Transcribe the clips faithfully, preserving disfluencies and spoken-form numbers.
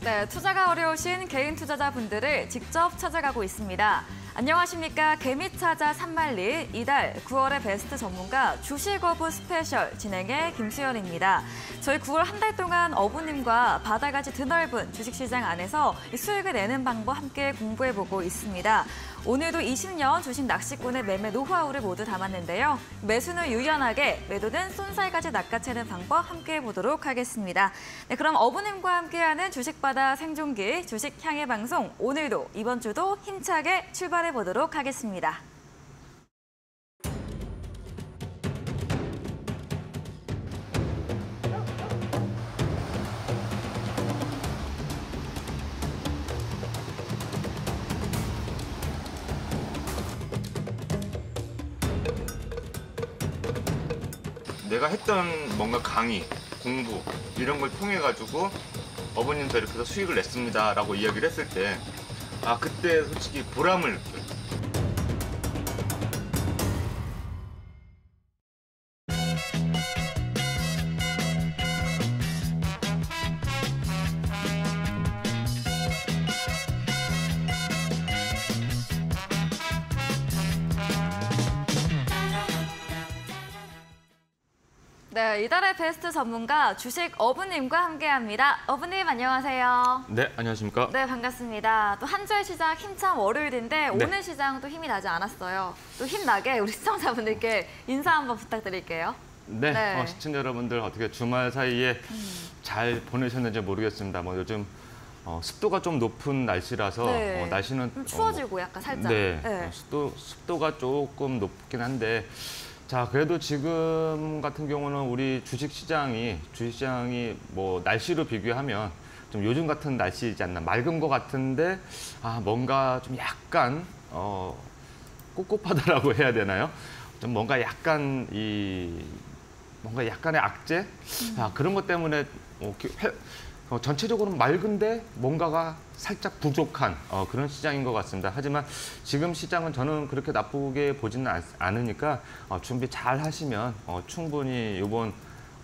네, 투자가 어려우신 개인 투자자분들을 직접 찾아가고 있습니다. 안녕하십니까. 개미차자 산말리 이달 구월의 베스트 전문가 주식어부 스페셜 진행의 김수연입니다. 저희 구월 한 달 동안 어부님과 바다같이 드넓은 주식시장 안에서 수익을 내는 방법 함께 공부해보고 있습니다. 오늘도 이십 년 주식 낚시꾼의 매매 노하우를 모두 담았는데요. 매수는 유연하게, 매도는 쏜살같이 낚아채는 방법 함께 해보도록 하겠습니다. 네, 그럼 어부님과 함께하는 주식바다 생존기 주식향의 방송, 오늘도 이번 주도 힘차게 출발해보도록 하겠습니다. 내가 했던 뭔가 강의, 공부 이런 걸 통해 가지고 어머님도 이렇게 해서 수익을 냈습니다 라고 이야기를 했을 때 아 그때 솔직히 보람을 느껴요. 네, 이달의 베스트 전문가 주식 어부님과 함께합니다. 어부님 안녕하세요. 네, 안녕하십니까. 네, 반갑습니다. 또 한 주의 시작 힘찬 월요일인데 네. 오늘 시장도 힘이 나지 않았어요. 또 힘나게 우리 시청자분들께 인사 한번 부탁드릴게요. 네, 네. 어, 시청자 여러분들 어떻게 주말 사이에 음. 잘 보내셨는지 모르겠습니다. 뭐 요즘 어, 습도가 좀 높은 날씨라서 네. 어, 날씨는 좀 추워지고 어, 약간 살짝. 네, 네. 어, 습도, 습도가 조금 높긴 한데 자, 그래도 지금 같은 경우는 우리 주식시장이, 주식시장이 뭐 날씨로 비교하면 좀 요즘 같은 날씨이지 않나. 맑은 것 같은데, 아, 뭔가 좀 약간, 어, 꿉꿉하다라고 해야 되나요? 좀 뭔가 약간 이, 뭔가 약간의 악재? 음. 아, 그런 것 때문에, 어, 회, 어, 전체적으로는 맑은데 뭔가가 살짝 부족한 어, 그런 시장인 것 같습니다. 하지만 지금 시장은 저는 그렇게 나쁘게 보지는 않, 않으니까 어, 준비 잘 하시면 어, 충분히 이번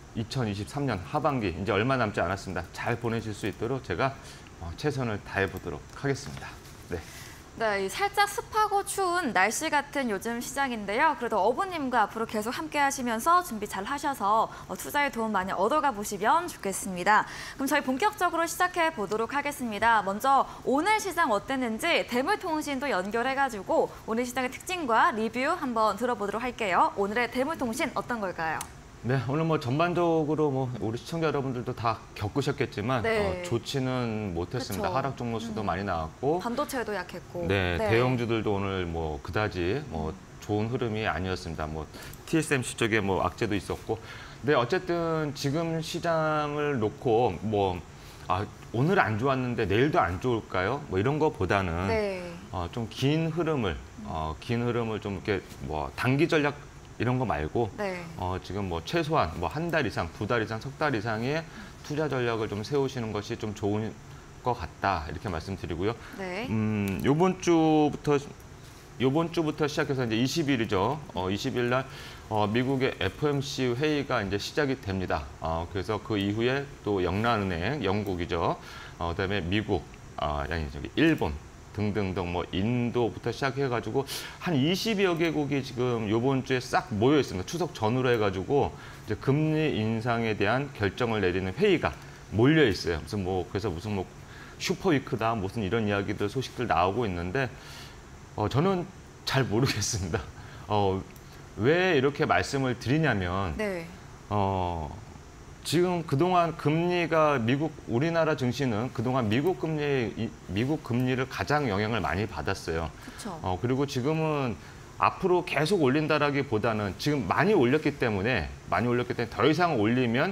이천이십삼 년 하반기 이제 얼마 남지 않았습니다. 잘 보내실 수 있도록 제가 어, 최선을 다해보도록 하겠습니다. 네. 네, 이 살짝 습하고 추운 날씨 같은 요즘 시장인데요. 그래도 어부님과 앞으로 계속 함께 하시면서 준비 잘 하셔서 투자에 도움 많이 얻어가 보시면 좋겠습니다. 그럼 저희 본격적으로 시작해 보도록 하겠습니다. 먼저 오늘 시장 어땠는지 대물통신도 연결해가지고 오늘 시장의 특징과 리뷰 한번 들어보도록 할게요. 오늘의 대물통신 어떤 걸까요? 네, 오늘 뭐 전반적으로 뭐 우리 시청자 여러분들도 다 겪으셨겠지만 네. 어, 좋지는 못했습니다. 그쵸. 하락 종목 수도 음. 많이 나왔고 반도체도 약했고. 네, 대형주들도 오늘 뭐 그다지 뭐 좋은 흐름이 아니었습니다. 뭐 티에스엠씨 쪽에 뭐 악재도 있었고, 근데 어쨌든 지금 시장을 놓고 뭐 아, 오늘 안 좋았는데 내일도 안 좋을까요? 뭐 이런 거보다는 네. 어, 좀 긴 흐름을 어, 긴 흐름을 좀 이렇게 뭐 단기 전략 이런 거 말고 네. 어, 지금 뭐 최소한 뭐 한 달 이상, 두 달 이상, 석 달 이상의 투자 전략을 좀 세우시는 것이 좀 좋은 것 같다 이렇게 말씀드리고요. 네. 음, 요번 주부터 요번 주부터 시작해서 이제 이십 일이죠. 어, 이십 일 날 어, 미국의 에프오엠씨 회의가 이제 시작이 됩니다. 어, 그래서 그 이후에 또 영란은행, 영국이죠. 어, 그다음에 미국, 어, 아니 저기 일본. 등등등 뭐 인도부터 시작해가지고 한 이십여 개국이 지금 요번 주에 싹 모여 있습니다. 추석 전후로 해가지고 이제 금리 인상에 대한 결정을 내리는 회의가 몰려 있어요. 무슨 뭐 그래서 무슨 뭐 슈퍼위크다 무슨 이런 이야기들 소식들 나오고 있는데 어, 저는 잘 모르겠습니다. 어, 왜 이렇게 말씀을 드리냐면 네. 어. 지금 그동안 금리가 미국, 우리나라 증시는 그동안 미국 금리, 미국 금리를 가장 영향을 많이 받았어요. 그렇죠. 어, 그리고 지금은 앞으로 계속 올린다라기보다는 지금 많이 올렸기 때문에, 많이 올렸기 때문에 더 이상 올리면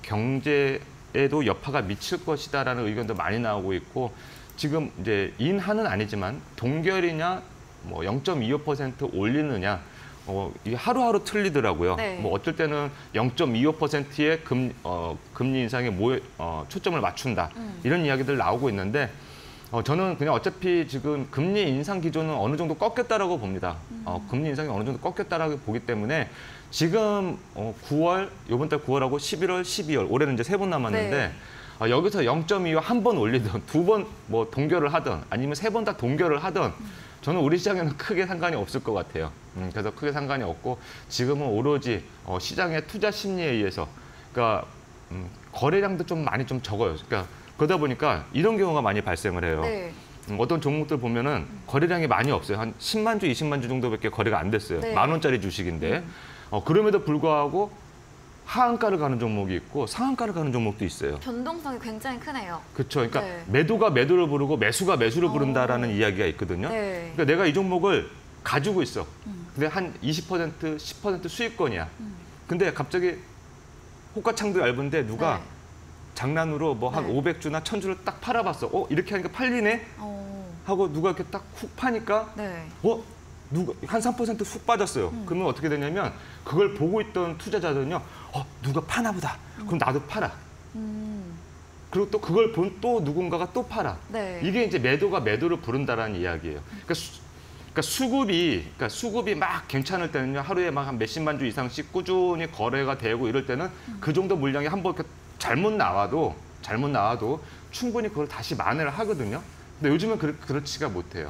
경제에도 여파가 미칠 것이다라는 의견도 많이 나오고 있고, 지금 이제 인하는 아니지만 동결이냐, 뭐 영 점 이오 퍼센트 올리느냐, 어, 이게 하루하루 틀리더라고요. 네. 뭐 어떨 때는 영 점 이오 퍼센트의 금, 어, 금리 인상에 모, 어, 초점을 맞춘다. 음. 이런 이야기들 나오고 있는데 어, 저는 그냥 어차피 지금 금리 인상 기조는 어느 정도 꺾였다라고 봅니다. 음. 어, 금리 인상이 어느 정도 꺾였다라고 보기 때문에 지금 어, 구월, 이번 달 구월하고 십일월, 십이월, 올해는 이제 세 번 남았는데 네. 아, 여기서 영 점 이와 한 번 올리든 두 번 뭐 동결을 하든 아니면 세 번 다 동결을 하든 저는 우리 시장에는 크게 상관이 없을 것 같아요. 음, 그래서 크게 상관이 없고 지금은 오로지 어, 시장의 투자 심리에 의해서 그러니까 음, 거래량도 좀 많이 좀 적어요. 그러니까 그러다 보니까 이런 경우가 많이 발생을 해요. 네. 음, 어떤 종목들 보면은 거래량이 많이 없어요. 한 십만 주, 이십만 주 정도밖에 거래가 안 됐어요. 네. 만 원짜리 주식인데 어, 그럼에도 불구하고 하한가를 가는 종목이 있고 상한가를 가는 종목도 있어요. 변동성이 굉장히 크네요. 그렇죠. 그러니까 네. 매도가 매도를 부르고 매수가 매수를 부른다라는 오. 이야기가 있거든요. 네. 그러니까 내가 이 종목을 가지고 있어. 음. 근데 한 이십 퍼센트, 십 퍼센트 수익권이야. 근데 갑자기 호가창도 얇은데 누가 네. 장난으로 뭐 한 네. 오백 주나 천 주를 딱 팔아봤어. 어 이렇게 하니까 팔리네 어. 하고 누가 이렇게 딱 훅 파니까 네. 어 누가 한 삼 퍼센트 훅 빠졌어요. 음. 그러면 어떻게 되냐면 그걸 보고 있던 투자자들은요. 어 누가 파나 보다. 그럼 나도 팔아. 음. 그리고 또 그걸 본 또 누군가가 또 팔아. 네. 이게 이제 매도가 매도를 부른다라는 이야기예요. 그러니까, 수, 그러니까 수급이 그러니까 수급이 막 괜찮을 때는요. 하루에 막 한 몇십만 주 이상씩 꾸준히 거래가 되고 이럴 때는 그 정도 물량이 한번 이렇게 잘못 나와도 잘못 나와도 충분히 그걸 다시 만회를 하거든요. 근데 요즘은 그렇, 그렇지가 못해요.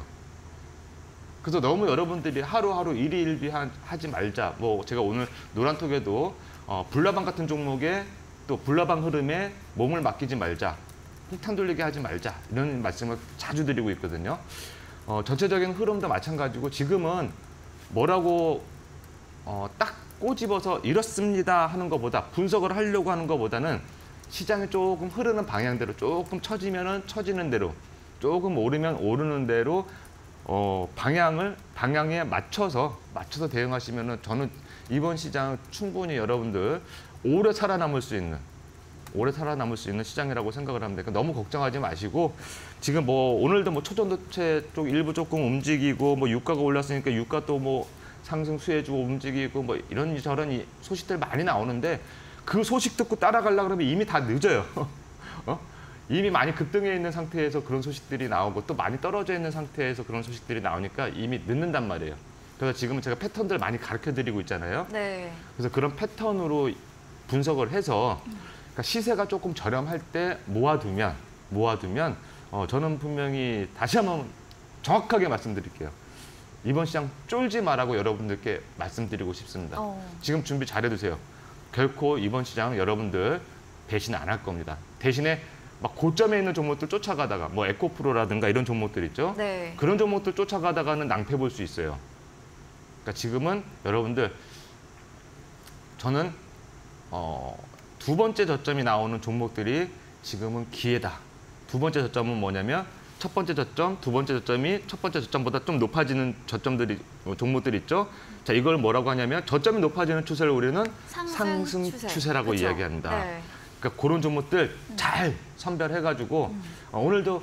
그래서 너무 여러분들이 하루하루 일희일비 하- 하지 말자. 뭐 제가 오늘 노란톡에도 어, 불나방 같은 종목에 또 불나방 흐름에 몸을 맡기지 말자. 폭탄 돌리게 하지 말자. 이런 말씀을 자주 드리고 있거든요. 어, 전체적인 흐름도 마찬가지고 지금은 뭐라고 어, 딱 꼬집어서 이렇습니다 하는 것보다 분석을 하려고 하는 것보다는 시장이 조금 흐르는 방향대로 조금 처지면은 처지는 대로 조금 오르면 오르는 대로 어, 방향을 방향에 맞춰서 맞춰서 대응하시면은 저는 이번 시장 충분히 여러분들 오래 살아남을 수 있는 오래 살아남을 수 있는 시장이라고 생각을 합니다. 그러니까 너무 걱정하지 마시고 지금 뭐 오늘도 뭐 초전도체 쪽 일부 조금 움직이고 뭐 유가가 올랐으니까 유가 또 뭐 상승 수혜주고 움직이고 뭐 이런 저런 이 소식들 많이 나오는데 그 소식 듣고 따라가려 그러면 이미 다 늦어요. 어? 이미 많이 급등해 있는 상태에서 그런 소식들이 나오고 또 많이 떨어져 있는 상태에서 그런 소식들이 나오니까 이미 늦는단 말이에요. 그래서 지금은 제가 패턴들 많이 가르쳐 드리고 있잖아요. 네. 그래서 그런 패턴으로 분석을 해서 그러니까 시세가 조금 저렴할 때 모아두면 모아두면 어, 저는 분명히 다시 한번 정확하게 말씀드릴게요. 이번 시장 쫄지 마라고 여러분들께 말씀드리고 싶습니다. 어. 지금 준비 잘해두세요. 결코 이번 시장은 여러분들 배신 안 할 겁니다. 대신에 막 고점에 있는 종목들 쫓아가다가 뭐 에코프로라든가 이런 종목들 있죠. 네. 그런 종목들 쫓아가다가는 낭패 볼 수 있어요. 그러니까 지금은 여러분들 저는 어, 두 번째 저점이 나오는 종목들이 지금은 기회다. 두 번째 저점은 뭐냐면 첫 번째 저점, 두 번째 저점이 첫 번째 저점보다 좀 높아지는 저점들이 어, 종목들이 있죠. 자, 이걸 뭐라고 하냐면 저점이 높아지는 추세를 우리는 상승, 상승 추세. 추세라고 그쵸? 이야기합니다. 네. 그러니까 그런 종목들 잘 선별해가지고 음. 어, 오늘도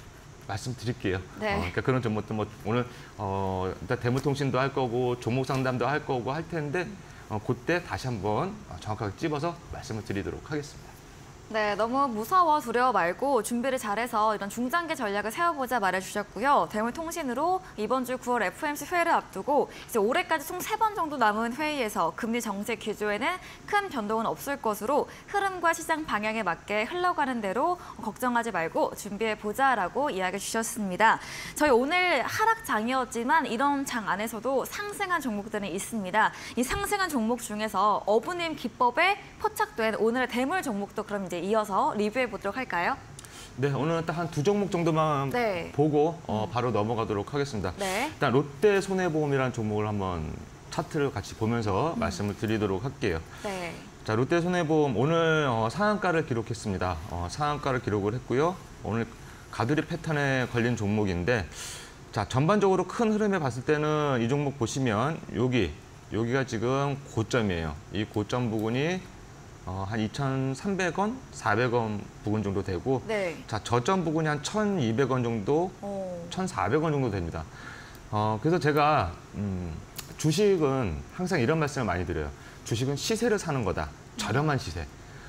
말씀드릴게요. 네. 어, 그러니까 그런 종목들 뭐 오늘 어, 일단 대무통신도 할 거고 종목 상담도 할 거고 할 텐데 어, 그때 다시 한번 정확하게 찝어서 말씀을 드리도록 하겠습니다. 네, 너무 무서워 두려워 말고 준비를 잘해서 이런 중장기 전략을 세워보자 말해주셨고요. 대물통신으로 이번 주 구월 에프오엠씨 회의를 앞두고 이제 올해까지 총 세 번 정도 남은 회의에서 금리 정책 기조에는 큰 변동은 없을 것으로 흐름과 시장 방향에 맞게 흘러가는 대로 걱정하지 말고 준비해보자라고 이야기해 주셨습니다. 저희 오늘 하락장이었지만 이런 장 안에서도 상승한 종목들은 있습니다. 이 상승한 종목 중에서 어부님 기법에 포착된 오늘의 대물 종목도 그럼 이제 이어서 리뷰해 보도록 할까요? 네, 오늘은 딱 한 두 종목 정도만 네. 보고 어, 바로 넘어가도록 하겠습니다. 네. 일단 롯데 손해보험이라는 종목을 한번 차트를 같이 보면서 음. 말씀을 드리도록 할게요. 네. 자, 롯데 손해보험 오늘 어, 상한가를 기록했습니다. 어, 상한가를 기록을 했고요. 오늘 가두리 패턴에 걸린 종목인데, 자, 전반적으로 큰 흐름에 봤을 때는 이 종목 보시면 여기 여기가 지금 고점이에요. 이 고점 부분이 어, 한 이천삼백 원, 사백 원 부근 정도 되고, 네. 자, 저점 부근이 한 천이백 원 정도, 오. 천사백 원 정도 됩니다. 어, 그래서 제가 음, 주식은 항상 이런 말씀을 많이 드려요. 주식은 시세를 사는 거다. 저렴한 시세.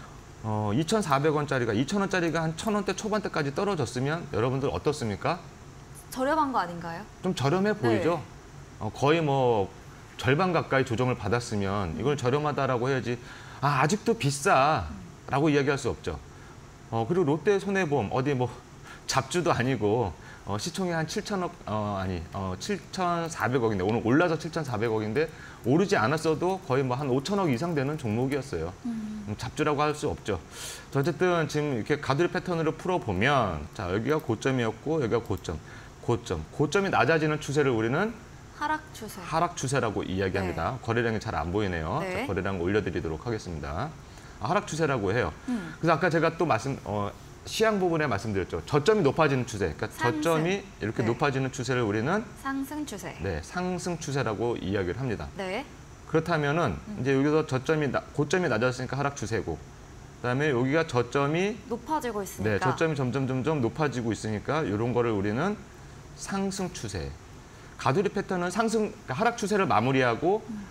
어, 이천사백 원짜리가 이천 원짜리가 한 천 원대 초반대까지 떨어졌으면 여러분들 어떻습니까? 저렴한 거 아닌가요? 좀 저렴해 보이죠? 네. 어, 거의 뭐 절반 가까이 조정을 받았으면 이걸 저렴하다라고 해야지 아, 아직도 비싸라고 이야기할 수 없죠. 어, 그리고 롯데 손해보험 어디 뭐 잡주도 아니고 어, 시총이 한 칠천억 어, 아니 어, 칠천사백억인데 오늘 올라서 칠천사백억인데 오르지 않았어도 거의 뭐 한 오천억 이상 되는 종목이었어요. 음. 음, 잡주라고 할 수 없죠. 어쨌든 지금 이렇게 가두리 패턴으로 풀어보면 자 여기가 고점이었고 여기가 고점, 고점, 고점이 낮아지는 추세를 우리는 하락 추세. 하락 추세라고 이야기합니다. 네. 거래량이 잘 안 보이네요. 네. 자, 거래량 올려드리도록 하겠습니다. 아, 하락 추세라고 해요. 음. 그래서 아까 제가 또 말씀 어, 시향 부분에 말씀드렸죠. 저점이 높아지는 추세. 그러니까 상승. 저점이 이렇게 네. 높아지는 추세를 우리는 상승 추세. 네, 상승 추세라고 이야기를 합니다. 네. 그렇다면은 음. 이제 여기서 저점이 나, 고점이 낮았으니까 하락 추세고, 그다음에 여기가 저점이 높아지고 있으니까. 네, 저점이 점점 점점 높아지고 있으니까 이런 거를 우리는 상승 추세. 가두리 패턴은 상승 그러니까 하락 추세를 마무리하고 음.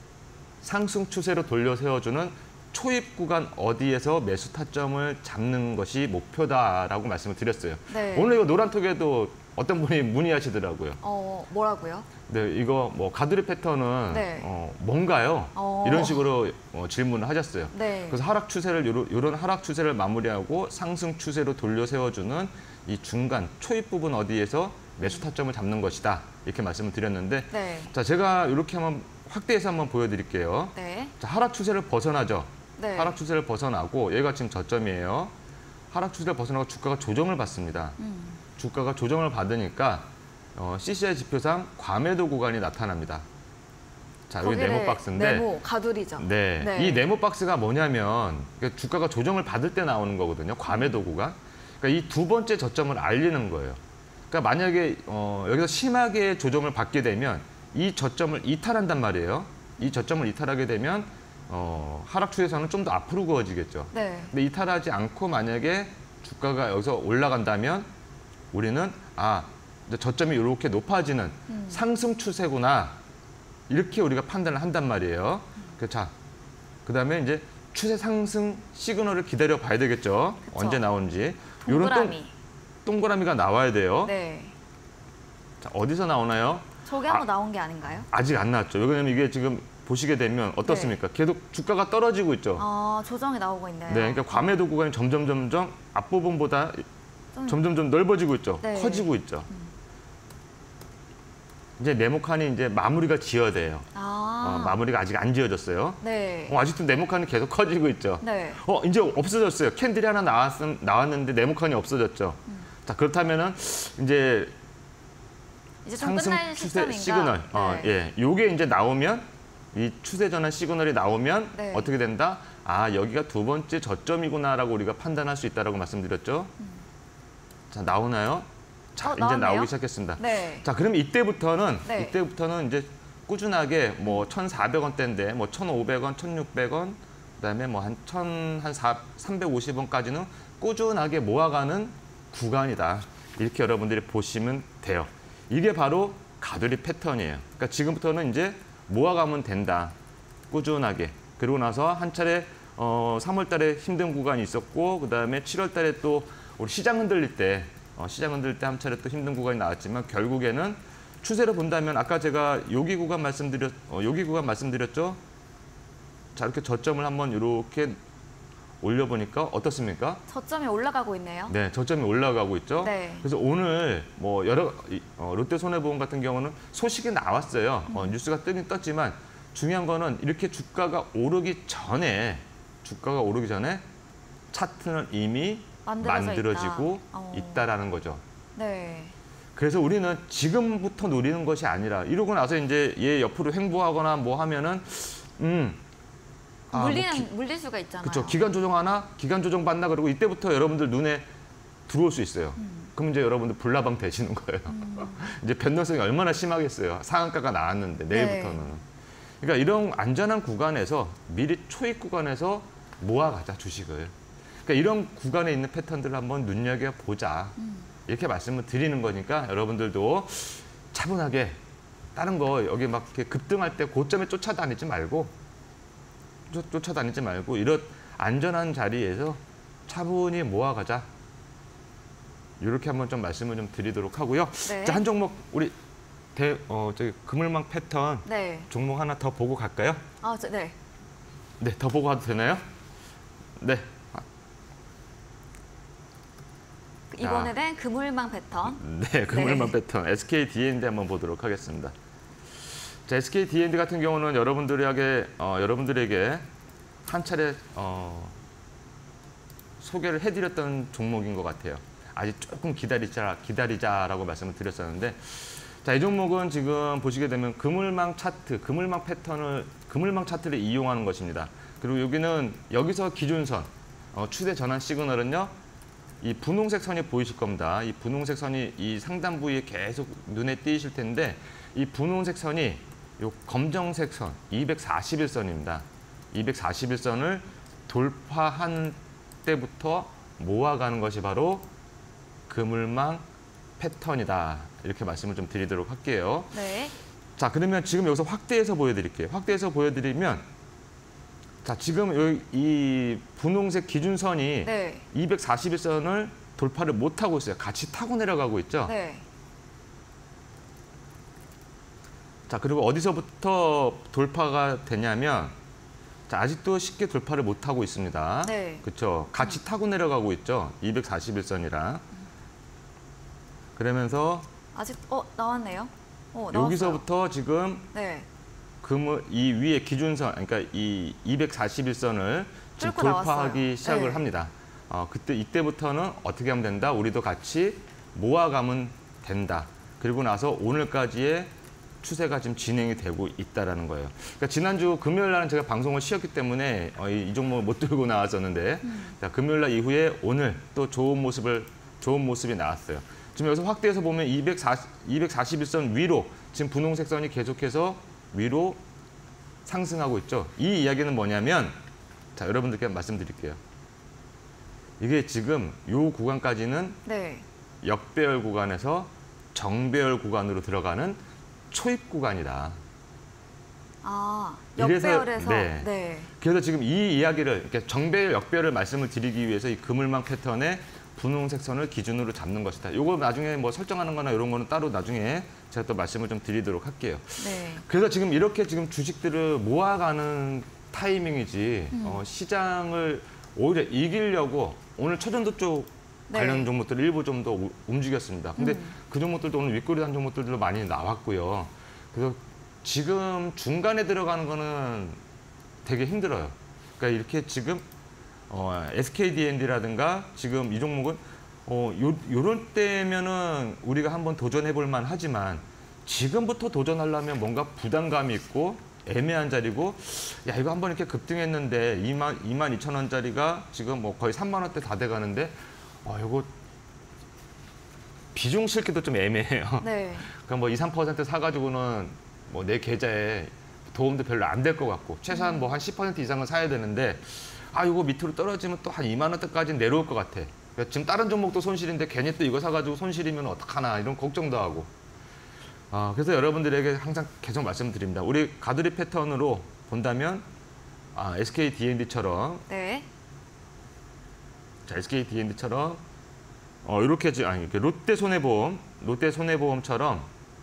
상승 추세로 돌려 세워주는 초입 구간 어디에서 매수 타점을 잡는 것이 목표다라고 말씀을 드렸어요. 네. 오늘 이거 노란톡에도 어떤 분이 문의하시더라고요. 어, 뭐라고요? 네, 이거 뭐 가두리 패턴은 네. 어, 뭔가요? 어. 이런 식으로 어, 질문을 하셨어요. 네. 그래서 하락 추세를 요런, 요런 하락 추세를 마무리하고 상승 추세로 돌려 세워주는 이 중간 초입 부분 어디에서 매수 타점을 잡는 것이다 이렇게 말씀을 드렸는데, 네. 자 제가 이렇게 한번 확대해서 한번 보여드릴게요. 네. 자, 하락 추세를 벗어나죠. 네. 하락 추세를 벗어나고 얘가 지금 저점이에요. 하락 추세를 벗어나고 주가가 조정을 받습니다. 음. 주가가 조정을 받으니까 어, 씨씨아이 지표상 과매도 구간이 나타납니다. 자, 여기 거기를 네모 박스인데 네모, 가두리죠. 네, 네. 이 네모 박스가 뭐냐면 그러니까 주가가 조정을 받을 때 나오는 거거든요. 과매도 구간. 그러니까 이 두 번째 저점을 알리는 거예요. 그러니까 만약에 어, 여기서 심하게 조정을 받게 되면 이 저점을 이탈한단 말이에요. 이 저점을 이탈하게 되면 어, 하락 추세선은 좀 더 앞으로 그어지겠죠. 네. 근데 이탈하지 않고 만약에 주가가 여기서 올라간다면 우리는 아 이제 저점이 이렇게 높아지는 음. 상승 추세구나 이렇게 우리가 판단을 한단 말이에요. 그 자 그다음에 이제 추세 상승 시그널을 기다려 봐야 되겠죠. 그쵸. 언제 나오는지. 동그라미. 동, 동그라미가 나와야 돼요. 네. 자, 어디서 나오나요? 저게 한번 나온 게 아닌가요? 아직 안 나왔죠. 왜냐면 이게 지금 보시게 되면 어떻습니까? 계속 주가가 떨어지고 있죠. 아, 조정이 나오고 있네요. 네, 그러니까 과매도 구간이 점점 점점 앞부분보다 좀- 점점 점 넓어지고 있죠. 네. 커지고 있죠. 이제 네모칸이 이제 마무리가 지어야 돼요. 아. 어, 마무리가 아직 안 지어졌어요. 네. 어, 아직도 네모칸이 계속 커지고 있죠. 네. 어, 이제 없어졌어요. 캔들이 하나 나왔, 나왔는데 네모칸이 없어졌죠. 음. 자, 그렇다면은 이제 이제 좀 상승 끝날 추세 시점인가? 시그널. 어, 네. 예. 요게 이제 나오면 이 추세 전환 시그널이 나오면 네. 어떻게 된다? 아, 여기가 두 번째 저점이구나라고 우리가 판단할 수 있다라고 말씀드렸죠. 자, 나오나요? 자, 어, 이제 나왔네요. 나오기 시작했습니다. 네. 자, 그럼 이때부터는 네. 이때부터는 이제 꾸준하게 뭐 천사백 원대인데 뭐 천오백 원, 천육백 원, 그다음에 뭐 한 천 한 삼백오십 원까지는 꾸준하게 모아가는 구간이다. 이렇게 여러분들이 보시면 돼요. 이게 바로 가두리 패턴이에요. 그러니까 지금부터는 이제 모아가면 된다. 꾸준하게. 그리고 나서 한 차례 어, 삼월 달에 힘든 구간이 있었고, 그다음에 칠월 달에 또 우리 시장 흔들릴 때 어, 시장 흔들릴 때 한 차례 또 힘든 구간이 나왔지만 결국에는 추세를 본다면 아까 제가 여기 구간 말씀드렸 어, 여기 구간 말씀드렸죠. 자, 이렇게 저점을 한번 이렇게 올려보니까 어떻습니까? 저점이 올라가고 있네요. 네, 저점이 올라가고 있죠. 네. 그래서 오늘 뭐 여러 이, 어, 롯데손해보험 같은 경우는 소식이 나왔어요. 어, 뉴스가 뜨긴 떴지만 중요한 거는 이렇게 주가가 오르기 전에 주가가 오르기 전에 차트는 이미 만들어져 만들어지고 있다. 어. 있다라는 거죠. 네. 그래서 우리는 지금부터 노리는 것이 아니라 이러고 나서 이제 얘 옆으로 횡보하거나 뭐 하면은 음 아, 뭐 물리는 기- 물릴 수가 있잖아요. 그렇죠. 기간 조정하나 기간 조정 받나 그러고 이때부터 여러분들 눈에 들어올 수 있어요. 음. 그럼 이제 여러분들 불나방 되시는 거예요. 이제 변동성이 얼마나 심하겠어요. 상한가가 나왔는데 내일부터는. 네. 그러니까 이런 안전한 구간에서 미리 초입 구간에서 모아가자 주식을. 그러니까 이런 구간에 있는 패턴들을 한번 눈여겨 보자. 음. 이렇게 말씀을 드리는 거니까 여러분들도 차분하게 다른 거 여기 막 이렇게 급등할 때 고점에 쫓아다니지 말고 쫓- 쫓아다니지 말고 이런 안전한 자리에서 차분히 모아가자. 이렇게 한번 좀 말씀을 좀 드리도록 하고요. 네. 자, 한 종목 우리 대, 어, 저기 그물망 패턴 네. 종목 하나 더 보고 갈까요? 아, 저, 네. 네, 더 보고 가도 되나요? 네. 이번에는 그물망 패턴. 네, 그물망 네. 패턴 에스케이디엔디 한번 보도록 하겠습니다. 자, 에스케이디엔디 같은 경우는 여러분들에게 어, 여러분들에게 한 차례 어, 소개를 해드렸던 종목인 것 같아요. 아직 조금 기다리자, 기다리자라고 말씀을 드렸었는데, 자, 이 종목은 지금 보시게 되면 그물망 차트, 그물망 패턴을, 그물망 차트를 이용하는 것입니다. 그리고 여기는 여기서 기준선, 어, 추세 전환 시그널은요, 이 분홍색 선이 보이실 겁니다. 이 분홍색 선이 이 상단 부위에 계속 눈에 띄실 텐데, 이 분홍색 선이 이 검정색 선, 이백사십일 선입니다. 이백사십일 선을 돌파한 때부터 모아가는 것이 바로 그물망 패턴이다. 이렇게 말씀을 좀 드리도록 할게요. 네. 자, 그러면 지금 여기서 확대해서 보여드릴게요. 확대해서 보여드리면, 자, 지금 여기 이 분홍색 기준선이 네. 이백사십일 선을 돌파를 못하고 있어요. 같이 타고 내려가고 있죠. 네. 자, 그리고 어디서부터 돌파가 되냐면, 자, 아직도 쉽게 돌파를 못하고 있습니다. 네. 그렇죠. 같이 음. 타고 내려가고 있죠. 이백사십일 선이랑. 그러면서 아직 어 나왔네요. 어, 여기서부터 지금 네. 그물 이 위에 기준선, 그러니까 이 이백사십일 선을 지금 돌파하기 나왔어요. 시작을 네. 합니다. 어, 그때 이때부터는 어떻게 하면 된다? 우리도 같이 모아가면 된다. 그리고 나서 오늘까지의 추세가 지금 진행이 되고 있다라는 거예요. 그러니까 지난주 금요일 날은 제가 방송을 쉬었기 때문에 어, 이, 이 종목을 못 들고 나왔었는데, 음. 자, 금요일 날 이후에 오늘 또 좋은 모습을 좋은 모습이 나왔어요. 지금 여기서 확대해서 보면 이백사십, 이백사십일 선 위로 지금 분홍색 선이 계속해서 위로 상승하고 있죠. 이 이야기는 뭐냐면, 자, 여러분들께 말씀드릴게요. 이게 지금 요 구간까지는 네. 역배열 구간에서 정배열 구간으로 들어가는 초입 구간이다. 아, 역배열에서? 네. 네. 그래서 지금 이 이야기를, 이렇게 정배열, 역배열을 말씀을 드리기 위해서 이 그물망 패턴의 분홍색 선을 기준으로 잡는 것이다. 이거 나중에 뭐 설정하는 거나 이런 거는 따로 나중에 제가 또 말씀을 좀 드리도록 할게요. 네. 그래서 지금 이렇게 지금 주식들을 모아가는 타이밍이지, 음. 어, 시장을 오히려 이기려고 오늘 초전도 쪽 관련 네. 종목들 일부 좀 더 움직였습니다. 근데 음. 그 종목들도 오늘 윗꼬리 단 종목들도 많이 나왔고요. 그래서 지금 중간에 들어가는 거는 되게 힘들어요. 그러니까 이렇게 지금 어, 에스케이디엔디라든가 지금 이 종목은 어, 요, 요런 때면은 우리가 한번 도전해 볼 만 하지만 지금부터 도전하려면 뭔가 부담감이 있고 애매한 자리고, 야, 이거 한번 이렇게 급등했는데 이만 이천 원짜리가 지금 뭐 거의 삼만 원대 다 돼 가는데, 어, 이거 비중 실기도 좀 애매해요. 네. 그러니까 뭐 이, 삼 퍼센트 사가지고는 뭐 내 계좌에 도움도 별로 안 될 것 같고, 최소한 뭐 한 십 퍼센트 이상은 사야 되는데, 아, 이거 밑으로 떨어지면 또 한 이만 원대까지는 내려올 것 같아. 그러니까 지금 다른 종목도 손실인데 괜히 또 이거 사가지고 손실이면 어떡하나 이런 걱정도 하고. 아, 그래서 여러분들에게 항상 계속 말씀드립니다. 우리 가두리 패턴으로 본다면 아, 에스케이디엔디처럼 네. 자, 에스케이디엔디처럼 어, 이렇게 아니 이렇게 롯데 손해보험, 롯데 손해보험처럼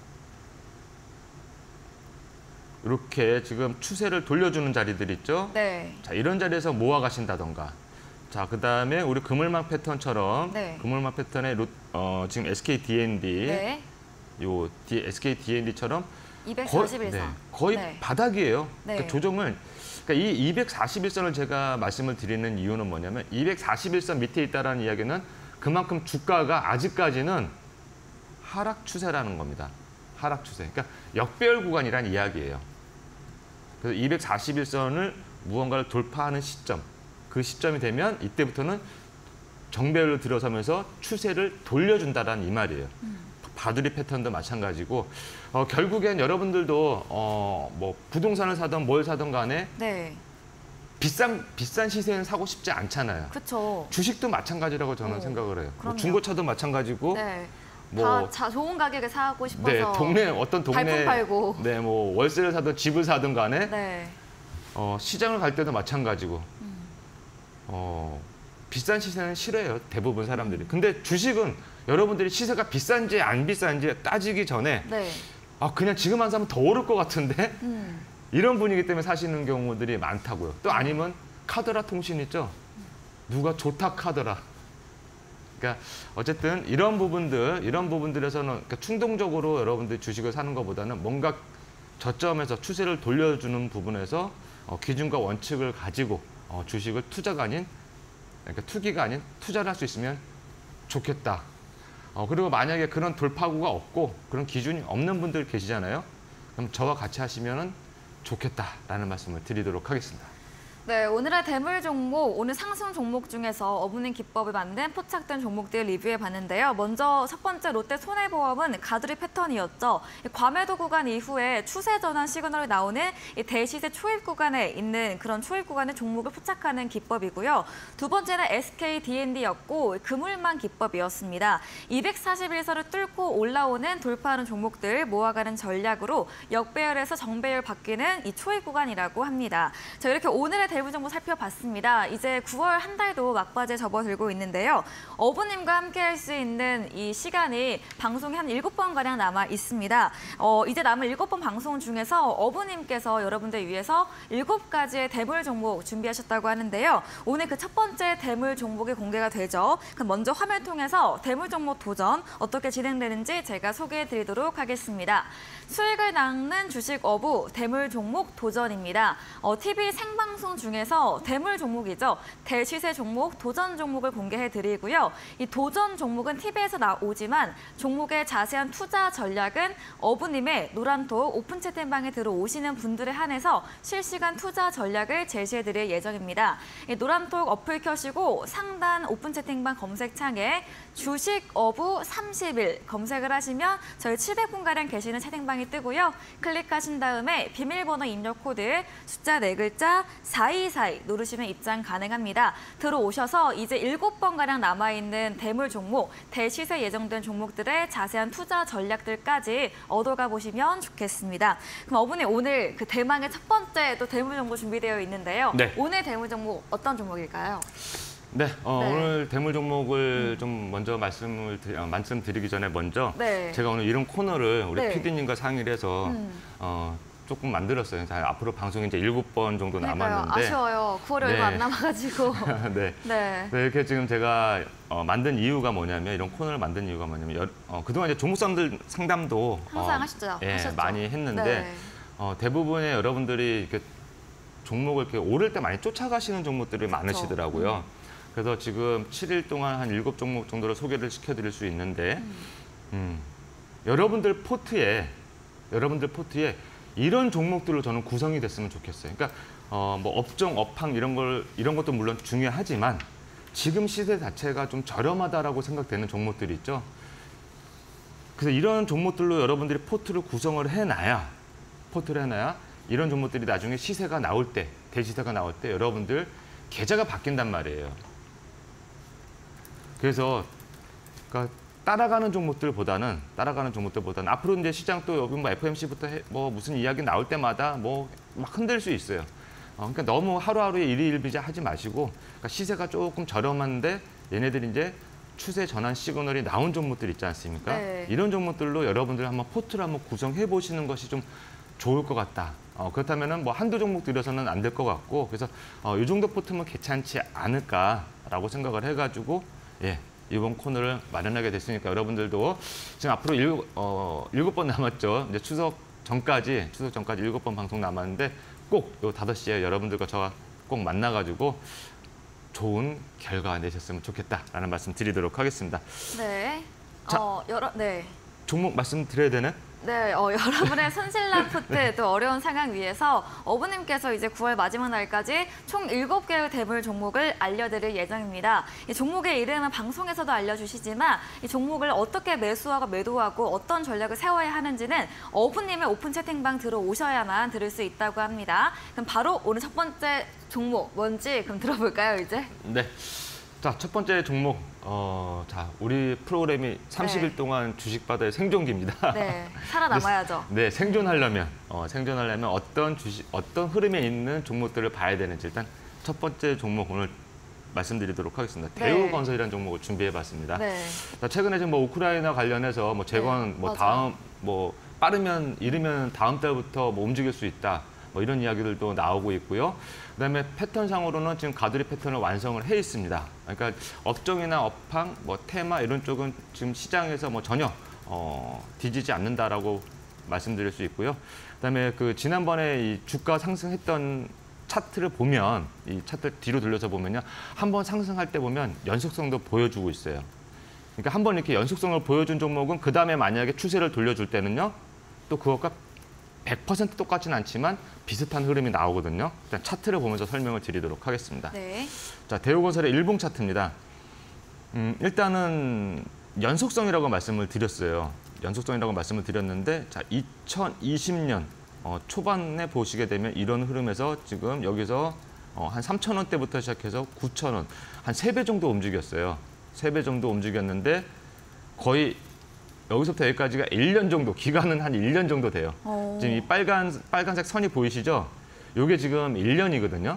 이렇게 지금 추세를 돌려주는 자리들 있죠. 네. 자, 이런 자리에서 모아 가신다던가. 자, 그다음에 우리 그물망 패턴처럼 네. 그물망 패턴의 롯, 어, 지금 에스케이디엔디 네. 요 에스케이디엔디처럼 이백사십일 선. 거의, 네, 거의 네. 바닥이에요. 네. 그러니까 조정을, 그러니까 이 이백사십일 선을 제가 말씀을 드리는 이유는 뭐냐면 이백사십일 선 밑에 있다라는 이야기는 그만큼 주가가 아직까지는 하락 추세라는 겁니다. 하락 추세. 그러니까 역배열 구간이라는 이야기예요. 그래서 이백사십일 선을 무언가를 돌파하는 시점, 그 시점이 되면 이때부터는 정배열로 들어서면서 추세를 돌려준다라는 이 말이에요. 음. 바두리 패턴도 마찬가지고, 어, 결국엔 여러분들도 어, 뭐 부동산을 사든 뭘 사든 간에 네. 비싼 비싼 시세는 사고 싶지 않잖아요. 그렇죠. 주식도 마찬가지라고 저는 오, 생각을 해요. 뭐 그럼요. 중고차도 마찬가지고. 네. 뭐 다 자, 좋은 가격에 사고 싶어서. 네, 동네 어떤 동네 발품 팔고. 네, 뭐 월세를 사든 집을 사든 간에 네. 어, 시장을 갈 때도 마찬가지고. 음. 어, 비싼 시세는 싫어해요, 대부분 사람들이. 근데 주식은 여러분들이 시세가 비싼지 안 비싼지 따지기 전에 네. 아, 그냥 지금 안 사면 더 오를 것 같은데 음. 이런 분위기 때문에 사시는 경우들이 많다고요. 또 아니면 카더라 통신 있죠. 누가 좋다 카더라. 그러니까 어쨌든 이런 부분들, 이런 부분들에서는 그러니까 충동적으로 여러분들이 주식을 사는 것보다는 뭔가 저점에서 추세를 돌려주는 부분에서 어, 기준과 원칙을 가지고 어, 주식을 투자가 아닌, 그러니까 투기가 아닌 투자를 할 수 있으면 좋겠다. 어, 그리고 만약에 그런 돌파구가 없고 그런 기준이 없는 분들 계시잖아요. 그럼 저와 같이 하시면 좋겠다라는 말씀을 드리도록 하겠습니다. 네, 오늘의 대물 종목, 오늘 상승 종목 중에서 어부님 기법을 만든 포착된 종목들 리뷰해 봤는데요. 먼저 첫 번째 롯데 손해보험은 가두리 패턴이었죠. 과매도 구간 이후에 추세 전환 시그널이 나오는 이 대시세 초입 구간에 있는 그런 초입 구간의 종목을 포착하는 기법이고요. 두 번째는 에스케이디엔디였고 그물망 기법이었습니다. 이백사십일 선을 뚫고 올라오는 돌파하는 종목들 모아가는 전략으로 역배열에서 정배열 바뀌는 이 초입 구간이라고 합니다. 자, 이렇게 오늘의 대물 정보 살펴봤습니다. 이제 구월 한 달도 막바지에 접어들고 있는데요. 어부님과 함께 할 수 있는 이 시간이 방송이 한 일곱 번가량 남아 있습니다. 어, 이제 남은 일곱 번 방송 중에서 어부님께서 여러분들 위해서 일곱 가지의 대물 종목 준비하셨다고 하는데요. 오늘 그 첫 번째 대물 종목이 공개가 되죠. 그럼 먼저 화면 통해서 대물 종목 도전 어떻게 진행되는지 제가 소개해 드리도록 하겠습니다. 수익을 낚는 주식 어부 대물 종목 도전입니다. 어, 티비 생방송 중에서 대물 종목이죠. 대시세 종목, 도전 종목을 공개해드리고요. 이 도전 종목은 티비에서 나오지만 종목의 자세한 투자 전략은 어부님의 노란톡 오픈 채팅방에 들어오시는 분들에 한해서 실시간 투자 전략을 제시해드릴 예정입니다. 이 노란톡 어플 켜시고 상단 오픈 채팅방 검색창에 주식 어부 삼십 일 검색을 하시면 저희 칠백 분가량 계시는 채팅방이 뜨고요. 클릭하신 다음에 비밀번호 입력 코드 숫자 네 글자 사이사이 누르시면 입장 가능합니다. 들어오셔서 이제 일곱 번가량 남아있는 대물 종목, 대시세 예정된 종목들의 자세한 투자 전략들까지 얻어가 보시면 좋겠습니다. 그럼 어부님 오늘 그 대망의 첫 번째 또 대물 종목 준비되어 있는데요. 네. 오늘 대물 종목 어떤 종목일까요? 네, 어, 네. 오늘 대물 종목을 음. 좀 먼저 말씀을 드리, 어, 말씀드리기 전에 먼저 네. 제가 오늘 이런 코너를 우리 네. 피디님과 상의를 해서 음. 어, 조금 만들었어요. 자, 앞으로 방송이 이제 일곱 번 정도 그러니까요. 남았는데 아쉬워요. 구월에 네. 얼마 안 남아가지고. 네. 네. 네, 이렇게 지금 제가 어, 만든 이유가 뭐냐면 이런 코너를 만든 이유가 뭐냐면 여, 어, 그동안 이제 종목상들 상담도 항상 어, 하시죠. 예, 하셨죠. 많이 했는데 네. 어, 대부분의 여러분들이 이렇게 종목을 이렇게 오를 때 많이 쫓아가시는 종목들이 그렇죠. 많으시더라고요. 음. 그래서 지금 칠 일 동안 한 일곱 종목 정도를 소개를 시켜드릴 수 있는데 음. 음, 여러분들 포트에 여러분들 포트에 이런 종목들로 저는 구성이 됐으면 좋겠어요. 그러니까 어, 뭐 업종, 업황 이런 걸 이런 것도 물론 중요하지만 지금 시세 자체가 좀 저렴하다라고 생각되는 종목들이 있죠. 그래서 이런 종목들로 여러분들이 포트를 구성을 해놔야 포트를 해놔야 이런 종목들이 나중에 시세가 나올 때, 대시세가 나올 때 여러분들 계좌가 바뀐단 말이에요. 그래서 그러니까 따라가는 종목들보다는 따라가는 종목들보다는 앞으로 이제 시장 또 여기 뭐 에프오엠씨부터 해, 뭐 무슨 이야기 나올 때마다 뭐 막 흔들 수 있어요. 어, 그러니까 너무 하루하루에 일희일비자 하지 마시고 그러니까 시세가 조금 저렴한데 얘네들이 이제 추세 전환 시그널이 나온 종목들 있지 않습니까? 네. 이런 종목들로 여러분들 한번 포트를 한번 구성해 보시는 것이 좀 좋을 것 같다. 어, 그렇다면은 뭐 한두 종목 들여서는 안 될 것 같고 그래서 어, 이 정도 포트면 괜찮지 않을까라고 생각을 해가지고 예. 이번 코너를 마련하게 됐으니까 여러분들도 지금 앞으로 일곱, 어, 일곱 번 남았죠. 이제 추석 전까지, 추석 전까지 일곱 번 방송 남았는데 꼭 요 다섯 시에 여러분들과 저와 꼭 만나가지고 좋은 결과 내셨으면 좋겠다라는 말씀 드리도록 하겠습니다. 네. 자. 어, 여러, 네. 종목 말씀드려야 되나? 네, 어, 여러분의 손실난 포트 또 어려운 상황 위에서 어부님께서 이제 구월 마지막 날까지 총 일곱 개의 대물 종목을 알려드릴 예정입니다. 이 종목의 이름은 방송에서도 알려주시지만 이 종목을 어떻게 매수하고 매도하고 어떤 전략을 세워야 하는지는 어부님의 오픈 채팅방 들어오셔야만 들을 수 있다고 합니다. 그럼 바로 오늘 첫 번째 종목 뭔지 그럼 들어볼까요, 이제? 네. 자, 첫 번째 종목. 어, 자, 우리 프로그램이 삼십 일 네. 동안 주식바다의 생존기입니다. 네, 살아남아야죠. 네, 생존하려면 어, 생존하려면 어떤 주식, 어떤 흐름에 있는 종목들을 봐야 되는지 일단 첫 번째 종목 오늘 말씀드리도록 하겠습니다. 네. 대우건설이라는 종목을 준비해봤습니다. 네. 자, 최근에 지금 뭐 우크라이나 관련해서 뭐 재건 네, 뭐 맞아요. 다음 뭐 빠르면 이르면 다음 달부터 뭐 움직일 수 있다. 뭐 이런 이야기들도 나오고 있고요. 그다음에 패턴상으로는 지금 가두리 패턴을 완성을 해 있습니다. 그러니까 업종이나 업황, 뭐 테마 이런 쪽은 지금 시장에서 뭐 전혀 어, 뒤지지 않는다라고 말씀드릴 수 있고요. 그다음에 그 지난번에 이 주가 상승했던 차트를 보면 이 차트 뒤로 돌려서 보면요, 한번 상승할 때 보면 연속성도 보여주고 있어요. 그러니까 한번 이렇게 연속성을 보여준 종목은 그 다음에 만약에 추세를 돌려줄 때는요, 또 그것과 백 퍼센트 똑같지는 않지만 비슷한 흐름이 나오거든요. 일단 차트를 보면서 설명을 드리도록 하겠습니다. 네. 자, 대우건설의 일봉 차트입니다. 음, 일단은 연속성이라고 말씀을 드렸어요. 연속성이라고 말씀을 드렸는데, 자, 이천이십 년 어, 초반에 보시게 되면 이런 흐름에서 지금 여기서 어, 한 삼천 원대부터 시작해서 구천 원, 한 세 배 정도 움직였어요. 세 배 정도 움직였는데 거의 여기서부터 여기까지가 일 년 정도, 기간은 한 일 년 정도 돼요. 오. 지금 이 빨간, 빨간색 선이 보이시죠? 이게 지금 일 년이거든요.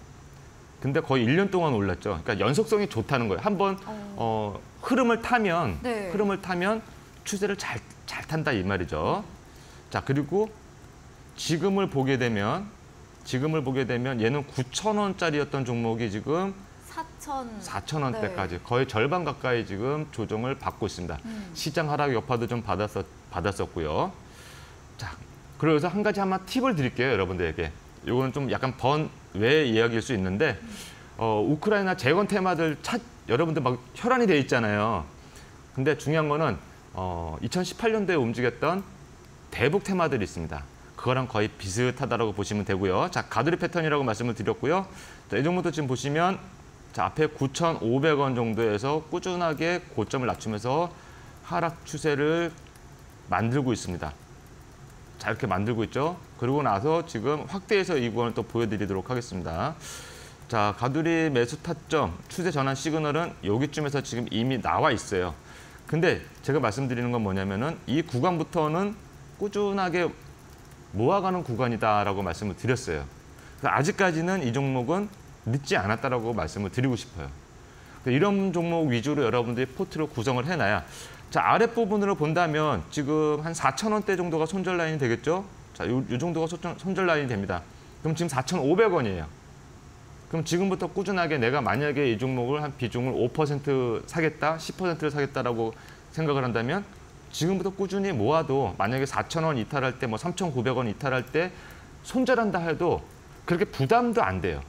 근데 거의 일 년 동안 올랐죠. 그러니까 연속성이 좋다는 거예요. 한번 어, 흐름을 타면, 네. 흐름을 타면 추세를 잘, 잘 탄다 이 말이죠. 자, 그리고 지금을 보게 되면, 지금을 보게 되면 얘는 구천 원짜리였던 종목이 지금 사천. 사천 원대까지 네. 거의 절반 가까이 지금 조정을 받고 있습니다. 음. 시장 하락 여파도 좀 받았었, 받았었고요. 자, 그래서 한 가지 한번 팁을 드릴게요, 여러분들에게. 이거는 좀 약간 번외 이야기일 수 있는데, 어, 우크라이나 재건 테마들 차, 여러분들 막 혈안이 돼 있잖아요. 근데 중요한 거는 어, 이천십팔 년도에 움직였던 대북 테마들이 있습니다. 그거랑 거의 비슷하다고 보시면 되고요. 자, 가두리 패턴이라고 말씀을 드렸고요. 자, 이 종목도 지금 보시면 자, 앞에 구천오백 원 정도에서 꾸준하게 고점을 낮추면서 하락 추세를 만들고 있습니다. 자, 이렇게 만들고 있죠. 그러고 나서 지금 확대해서 이 구간을 또 보여드리도록 하겠습니다. 자, 가두리 매수 타점, 추세 전환 시그널은 여기쯤에서 지금 이미 나와 있어요. 근데 제가 말씀드리는 건 뭐냐면은 이 구간부터는 꾸준하게 모아가는 구간이다라고 말씀을 드렸어요. 아직까지는 이 종목은 늦지 않았다라고 말씀을 드리고 싶어요. 이런 종목 위주로 여러분들이 포트를 구성을 해놔야, 자, 아랫부분으로 본다면 지금 한 사천 원대 정도가 손절 라인이 되겠죠? 자, 요, 요 정도가 손절, 손절 라인이 됩니다. 그럼 지금 사천오백 원이에요. 그럼 지금부터 꾸준하게 내가 만약에 이 종목을 한 비중을 오 퍼센트 사겠다, 십 퍼센트를 사겠다라고 생각을 한다면 지금부터 꾸준히 모아도 만약에 사천 원 이탈할 때, 뭐 삼천구백 원 이탈할 때 손절한다 해도 그렇게 부담도 안 돼요.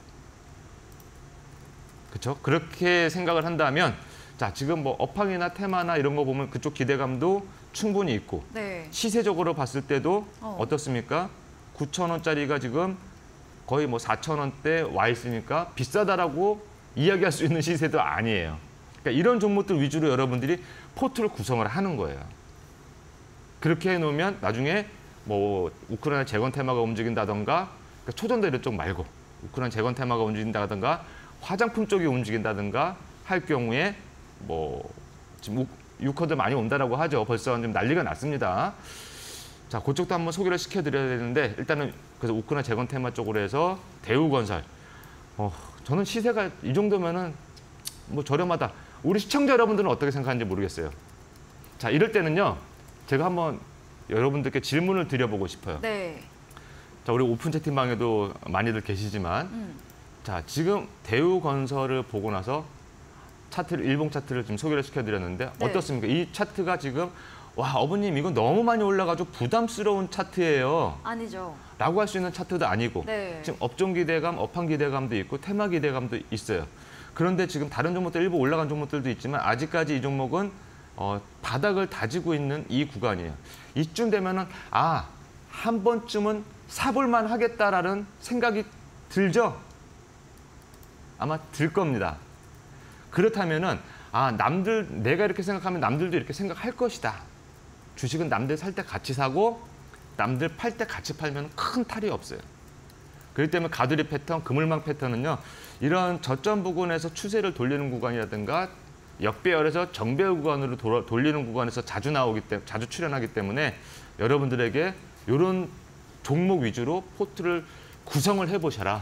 그렇죠? 그렇게 생각을 한다면, 자, 지금 뭐 업황이나 테마나 이런 거 보면 그쪽 기대감도 충분히 있고, 네. 시세적으로 봤을 때도 어. 어떻습니까? 구천 원짜리가 지금 거의 뭐 사천 원대 와 있으니까 비싸다라고 이야기할 수 있는 시세도 아니에요. 그러니까 이런 종목들 위주로 여러분들이 포트를 구성을 하는 거예요. 그렇게 해놓으면 나중에 뭐 우크라이나 재건 테마가 움직인다던가, 그러니까 초전도 이런 쪽 말고 우크라이나 재건 테마가 움직인다던가 화장품 쪽이 움직인다든가 할 경우에 뭐 지금 유커들 많이 온다라고 하죠. 벌써 좀 난리가 났습니다. 자, 그쪽도 한번 소개를 시켜드려야 되는데, 일단은 그래서 우크라이나 재건 테마 쪽으로 해서 대우건설. 어, 저는 시세가 이 정도면은 뭐 저렴하다. 우리 시청자 여러분들은 어떻게 생각하는지 모르겠어요. 자, 이럴 때는요, 제가 한번 여러분들께 질문을 드려보고 싶어요. 네. 자, 우리 오픈 채팅방에도 많이들 계시지만, 음. 자, 지금 대우건설을 보고 나서 차트를, 일봉 차트를 지금 소개를 시켜드렸는데, 네. 어떻습니까? 이 차트가 지금, 와, 어머님 이건 너무 많이 올라가지고 부담스러운 차트예요. 아니죠. 라고 할 수 있는 차트도 아니고, 네. 지금 업종 기대감, 업황 기대감도 있고 테마 기대감도 있어요. 그런데 지금 다른 종목들 일부 올라간 종목들도 있지만 아직까지 이 종목은 어, 바닥을 다지고 있는 이 구간이에요. 이쯤 되면은 아, 한 번쯤은 사볼만 하겠다라는 생각이 들죠? 아마 들 겁니다. 그렇다면은 아, 남들, 내가 이렇게 생각하면 남들도 이렇게 생각할 것이다. 주식은 남들 살 때 같이 사고 남들 팔 때 같이 팔면 큰 탈이 없어요. 그렇기 때문에 가두리 패턴, 그물망 패턴은요, 이런 저점 부근에서 추세를 돌리는 구간이라든가 역배열에서 정배열 구간으로 돌아, 돌리는 구간에서 자주 나오기 때문에, 자주 출현하기 때문에 여러분들에게 이런 종목 위주로 포트를 구성을 해보셔라.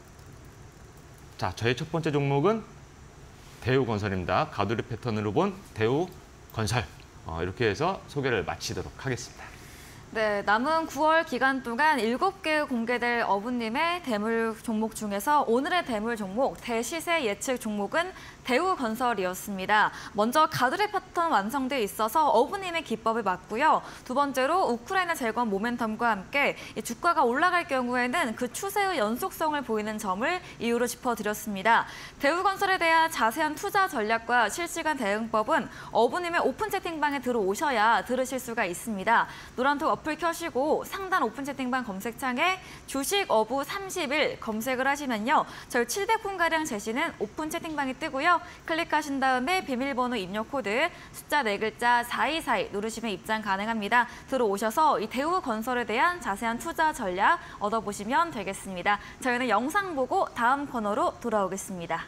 자, 저의 첫 번째 종목은 대우건설입니다. 가두리 패턴으로 본 대우건설. 어, 이렇게 해서 소개를 마치도록 하겠습니다. 네, 남은 구월 기간 동안 일곱 개 공개될 어부님의 대물 종목 중에서 오늘의 대물 종목, 대시세 예측 종목은 대우건설이었습니다. 먼저 가두리 패턴 완성돼 있어서 어부님의 기법을 맞고요. 두 번째로 우크라이나 재건 모멘텀과 함께 주가가 올라갈 경우에는 그 추세의 연속성을 보이는 점을 이유로 짚어드렸습니다. 대우건설에 대한 자세한 투자 전략과 실시간 대응법은 어부님의 오픈 채팅방에 들어오셔야 들으실 수가 있습니다. 노란톡 어플 켜시고 상단 오픈 채팅방 검색창에 주식 어부 삼십 일 검색을 하시면요. 저희 칠백 분가량 제시는 오픈 채팅방이 뜨고요. 클릭하신 다음에 비밀번호 입력 코드 숫자 네 글자 사이사이 누르시면 입장 가능합니다. 들어오셔서 이 대우건설에 대한 자세한 투자 전략 얻어보시면 되겠습니다. 저희는 영상 보고 다음 코너로 돌아오겠습니다.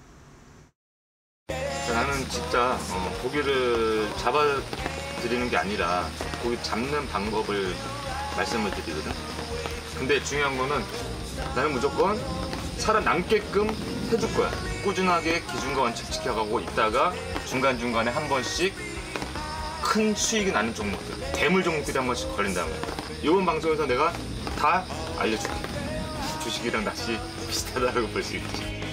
나는 진짜 어, 고기를 잡아드리는 게 아니라 고기 잡는 방법을 말씀을 드리거든. 근데 중요한 거는 나는 무조건 살아남게끔 해줄 거야. 꾸준하게 기준과 원칙 지켜가고 있다가 중간중간에 한 번씩 큰 수익이 나는 종목들, 대물 종목들이 한 번씩 걸린다는 거야. 이번 방송에서 내가 다 알려줄게. 주식이랑 낚시 비슷하다고 볼 수 있지.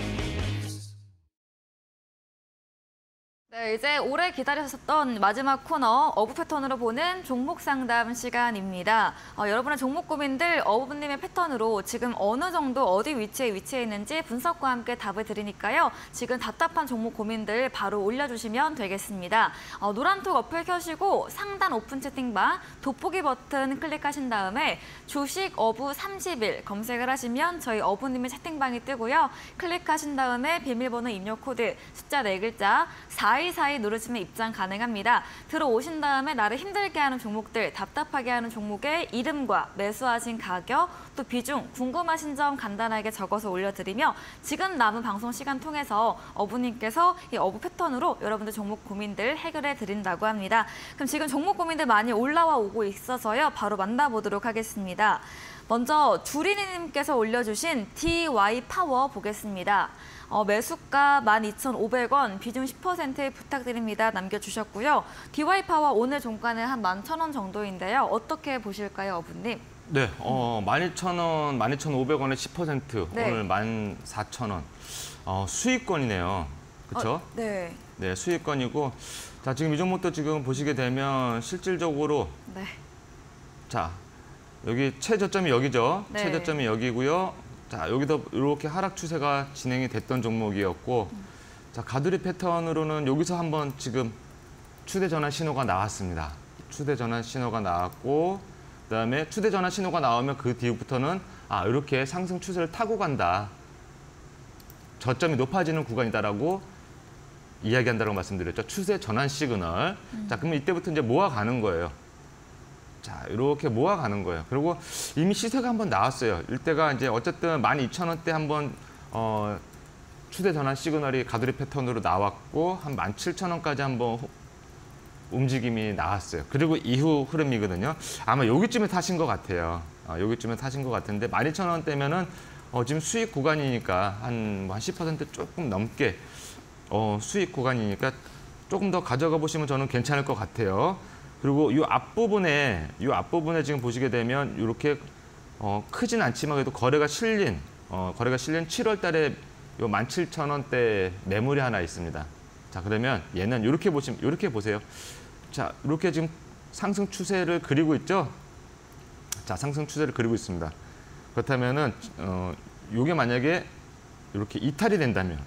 네, 이제 오래 기다리셨던 마지막 코너 어부 패턴으로 보는 종목 상담 시간입니다. 어, 여러분의 종목 고민들 어부님의 패턴으로 지금 어느 정도 어디 위치에 위치해 있는지 분석과 함께 답을 드리니까요. 지금 답답한 종목 고민들 바로 올려주시면 되겠습니다. 어, 노란톡 어플 켜시고 상단 오픈 채팅방 돋보기 버튼 클릭하신 다음에 주식 어부 삼십 일 검색을 하시면 저희 어부님의 채팅방이 뜨고요. 클릭하신 다음에 비밀번호 입력 코드 숫자 네 글자 사이사이 누르시면 입장 가능합니다. 들어오신 다음에 나를 힘들게 하는 종목들, 답답하게 하는 종목의 이름과 매수하신 가격, 또 비중, 궁금하신 점 간단하게 적어서 올려드리며 지금 남은 방송 시간 통해서 어부님께서 이 어부 패턴으로 여러분들 종목 고민들 해결해 드린다고 합니다. 그럼 지금 종목 고민들 많이 올라와 오고 있어서요. 바로 만나보도록 하겠습니다. 먼저 주리님께서 올려주신 디와이파워 보겠습니다. 어, 매수가 만 이천오백 원, 비중 십 퍼센트 부탁드립니다. 남겨주셨고요. 디와이파워 오늘 종가는 한 만 천 원 정도인데요. 어떻게 보실까요, 어부님? 네, 어, 만 이천 원, 만 이천오백 원에 십 퍼센트, 네. 오늘 만 사천 원. 어, 수익권이네요. 그렇죠? 어, 네. 네, 수익권이고. 자, 지금 이 종목도 지금 보시게 되면 실질적으로 네. 자, 여기 최저점이 여기죠. 네. 최저점이 여기고요. 자, 여기도 이렇게 하락 추세가 진행이 됐던 종목이었고, 음. 자, 가두리 패턴으로는 여기서 한번 지금 추대 전환 신호가 나왔습니다. 추대 전환 신호가 나왔고, 그다음에 추대 전환 신호가 나오면 그 뒤부터는 아, 이렇게 상승 추세를 타고 간다. 저점이 높아지는 구간이다라고 이야기한다고 말씀드렸죠. 추세 전환 시그널. 음. 자, 그러면 이때부터 이제 모아가는 거예요. 자, 이렇게 모아가는 거예요. 그리고 이미 시세가 한번 나왔어요. 이때가 이제 어쨌든 만 이천 원대 한번 어, 추세 전환 시그널이 가두리 패턴으로 나왔고 한 만 칠천 원까지 한번 움직임이 나왔어요. 그리고 이후 흐름이거든요. 아마 여기쯤에 타신 것 같아요. 어, 여기쯤에 타신 것 같은데 만 이천 원대면은 어, 지금 수익 구간이니까 한, 한 십 퍼센트 조금 넘게 어, 수익 구간이니까 조금 더 가져가 보시면 저는 괜찮을 것 같아요. 그리고 이 앞부분에, 이 앞부분에 지금 보시게 되면 이렇게 어, 크진 않지만 그래도 거래가 실린, 어, 거래가 실린 칠월 달에 요 만 칠천 원대 매물이 하나 있습니다. 자, 그러면 얘는 이렇게 보시면, 이렇게 보세요. 자, 이렇게 지금 상승 추세를 그리고 있죠? 자, 상승 추세를 그리고 있습니다. 그렇다면은, 어, 요게 만약에 이렇게 이탈이 된다면,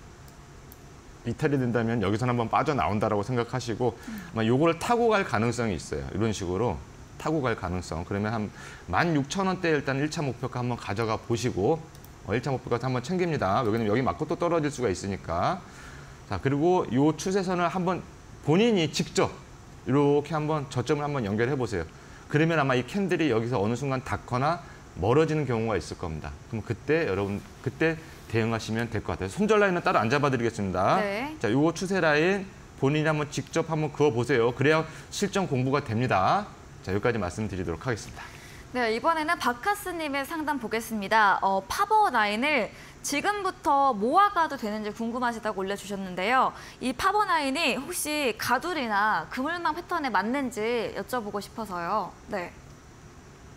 이탈이 된다면 여기서는 한번 빠져나온다라고 생각하시고 아마 요거를 타고 갈 가능성이 있어요. 이런 식으로 타고 갈 가능성. 그러면 한 만 육천 원대 일단 일 차 목표가 한번 가져가 보시고 어, 일 차 목표가 한번 챙깁니다. 여기는 여기 맞고 또 떨어질 수가 있으니까. 자, 그리고 요 추세선을 한번 본인이 직접 이렇게 한번 저점을 한번 연결해 보세요. 그러면 아마 이 캔들이 여기서 어느 순간 닿거나 멀어지는 경우가 있을 겁니다. 그럼 그때 여러분 그때 대응하시면 될 것 같아요. 손절 라인은 따로 안 잡아드리겠습니다. 네. 자, 요거 추세 라인 본인이 한번 직접 한번 그어 보세요. 그래야 실전 공부가 됩니다. 자, 여기까지 말씀드리도록 하겠습니다. 네, 이번에는 박카스님의 상담 보겠습니다. 어, 파버 라인을 지금부터 모아가도 되는지 궁금하시다고 올려주셨는데요. 이 파버 라인이 혹시 가두리나 그물망 패턴에 맞는지 여쭤보고 싶어서요. 네.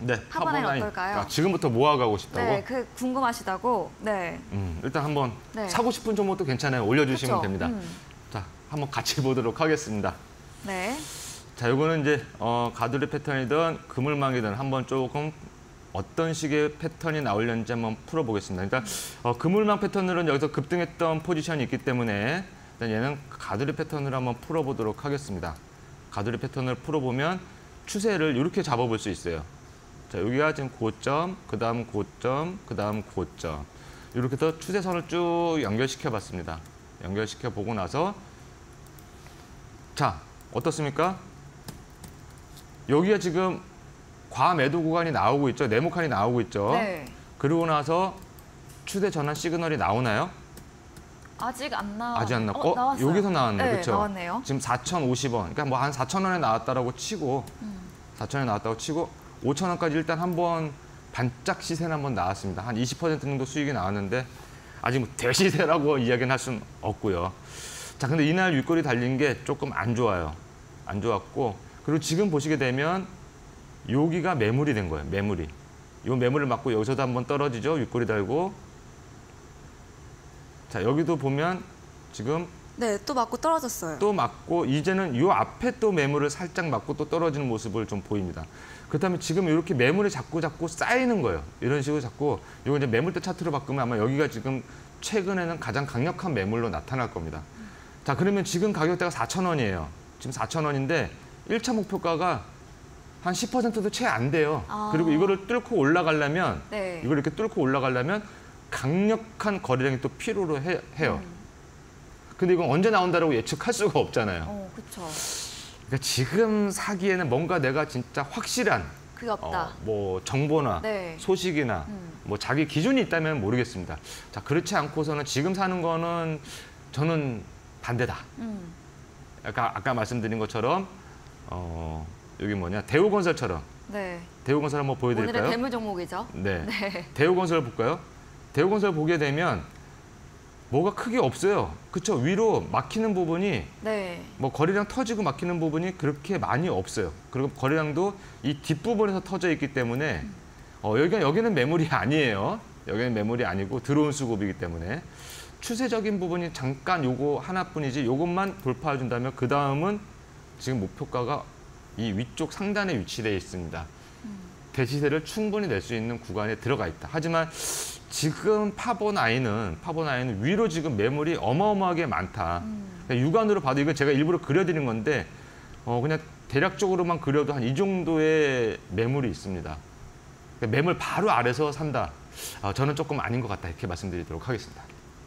네, 파버나인 파버나인. 어떨까요? 아, 지금부터 모아가고 싶다고? 네, 그 궁금하시다고. 네. 음, 일단 한번 네. 사고 싶은 종목도 괜찮아요. 올려주시면 그쵸? 됩니다. 음. 자, 한번 같이 보도록 하겠습니다. 네. 자, 요거는 이제 어, 가두리 패턴이든 그물망이든 한번 조금 어떤 식의 패턴이 나오려는지 한번 풀어보겠습니다. 일단 어, 그물망 패턴으로는 여기서 급등했던 포지션이 있기 때문에 일단 얘는 가두리 패턴으로 한번 풀어보도록 하겠습니다. 가두리 패턴을 풀어보면 추세를 이렇게 잡아볼 수 있어요. 자, 여기가 지금 고점, 그 다음 고점, 그 다음 고점. 이렇게 해서 추세선을 쭉 연결시켜 봤습니다. 연결시켜 보고 나서 자, 어떻습니까? 여기가 지금 과매도 구간이 나오고 있죠. 네모칸이 나오고 있죠. 네. 그러고 나서 추세 전환 시그널이 나오나요? 아직 안 나와. 아직 안 나. 어, 어, 나왔어요. 여기서 나왔네, 네, 그렇죠? 나왔네요. 지금 사천오십 원. 그러니까 뭐 한 사천 원에 나왔다라고 치고 음. 사천 원에 나왔다고 치고 오천 원까지 일단 한번 반짝 시세는 한번 나왔습니다. 한 이십 퍼센트 정도 수익이 나왔는데 아직 뭐 대시세라고 이야기는 할 수는 없고요. 자, 근데 이날 윗골이 달린 게 조금 안 좋아요. 안 좋았고, 그리고 지금 보시게 되면 여기가 매물이 된 거예요. 매물이. 이 매물을 맞고 여기서도 한번 떨어지죠. 윗골이 달고. 자, 여기도 보면 지금 네, 또 맞고 떨어졌어요. 또 맞고 이제는 이 앞에 또 매물을 살짝 맞고 또 떨어지는 모습을 좀 보입니다. 그렇다면 지금 이렇게 매물이 자꾸 자꾸 쌓이는 거예요. 이런 식으로 자꾸 이거 이제 매물대 차트로 바꾸면 아마 여기가 지금 최근에는 가장 강력한 매물로 나타날 겁니다. 자, 그러면 지금 가격대가 사천 원이에요. 지금 사천 원인데 일 차 목표가가 한 십 퍼센트도 채 안 돼요. 아. 그리고 이거를 뚫고 올라가려면 네. 이걸 이렇게 뚫고 올라가려면 강력한 거래량이 또 필요로 해, 해요. 음. 근데 이건 언제 나온다라고 예측할 수가 없잖아요. 어, 그렇죠. 그러니까 지금 사기에는 뭔가 내가 진짜 확실한 그게 없다. 어, 뭐 정보나 네. 소식이나 음. 뭐 자기 기준이 있다면 모르겠습니다. 자, 그렇지 않고서는 지금 사는 거는 저는 반대다. 음. 아까 아까 말씀드린 것처럼 어, 여기 뭐냐 대우건설처럼 네. 대우건설 한번 보여드릴까요? 오늘의 대물 종목이죠. 네. 네. 대우건설 볼까요? 대우건설 보게 되면 뭐가 크게 없어요. 그렇죠? 위로 막히는 부분이 네. 뭐 거래량 터지고 막히는 부분이 그렇게 많이 없어요. 그리고 거래량도 이 뒷부분에서 터져 있기 때문에 어, 여기가 여기는 매물이 아니에요. 여기는 매물이 아니고 들어온 수급이기 때문에 추세적인 부분이 잠깐 요거 하나뿐이지 요것만 돌파해 준다면 그 다음은 지금 목표가가 이 위쪽 상단에 위치되어 있습니다. 대시세를 충분히 낼 수 있는 구간에 들어가 있다. 하지만 지금 파버나인은 파버나인은 위로 지금 매물이 어마어마하게 많다. 음. 그러니까 육안으로 봐도 이건 제가 일부러 그려드린 건데 어 그냥 대략적으로만 그려도 한 이 정도의 매물이 있습니다. 그러니까 매물 바로 아래서 산다. 어, 저는 조금 아닌 것 같다 이렇게 말씀드리도록 하겠습니다.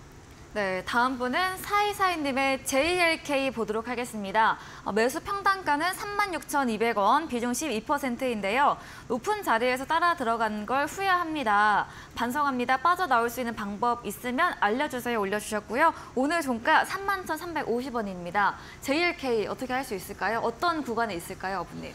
네, 다음 분은 사이사이님의 제이엘케이 보도록 하겠습니다. 어, 매수 평단가는 삼만 육천이백 원, 비중 십이 퍼센트인데요. 높은 자리에서 따라 들어간 걸 후회합니다. 반성합니다. 빠져나올 수 있는 방법 있으면 알려주세요 올려주셨고요. 오늘 종가 삼만 천삼백오십 원입니다. 제이엘케이 어떻게 할 수 있을까요? 어떤 구간에 있을까요, 어부님?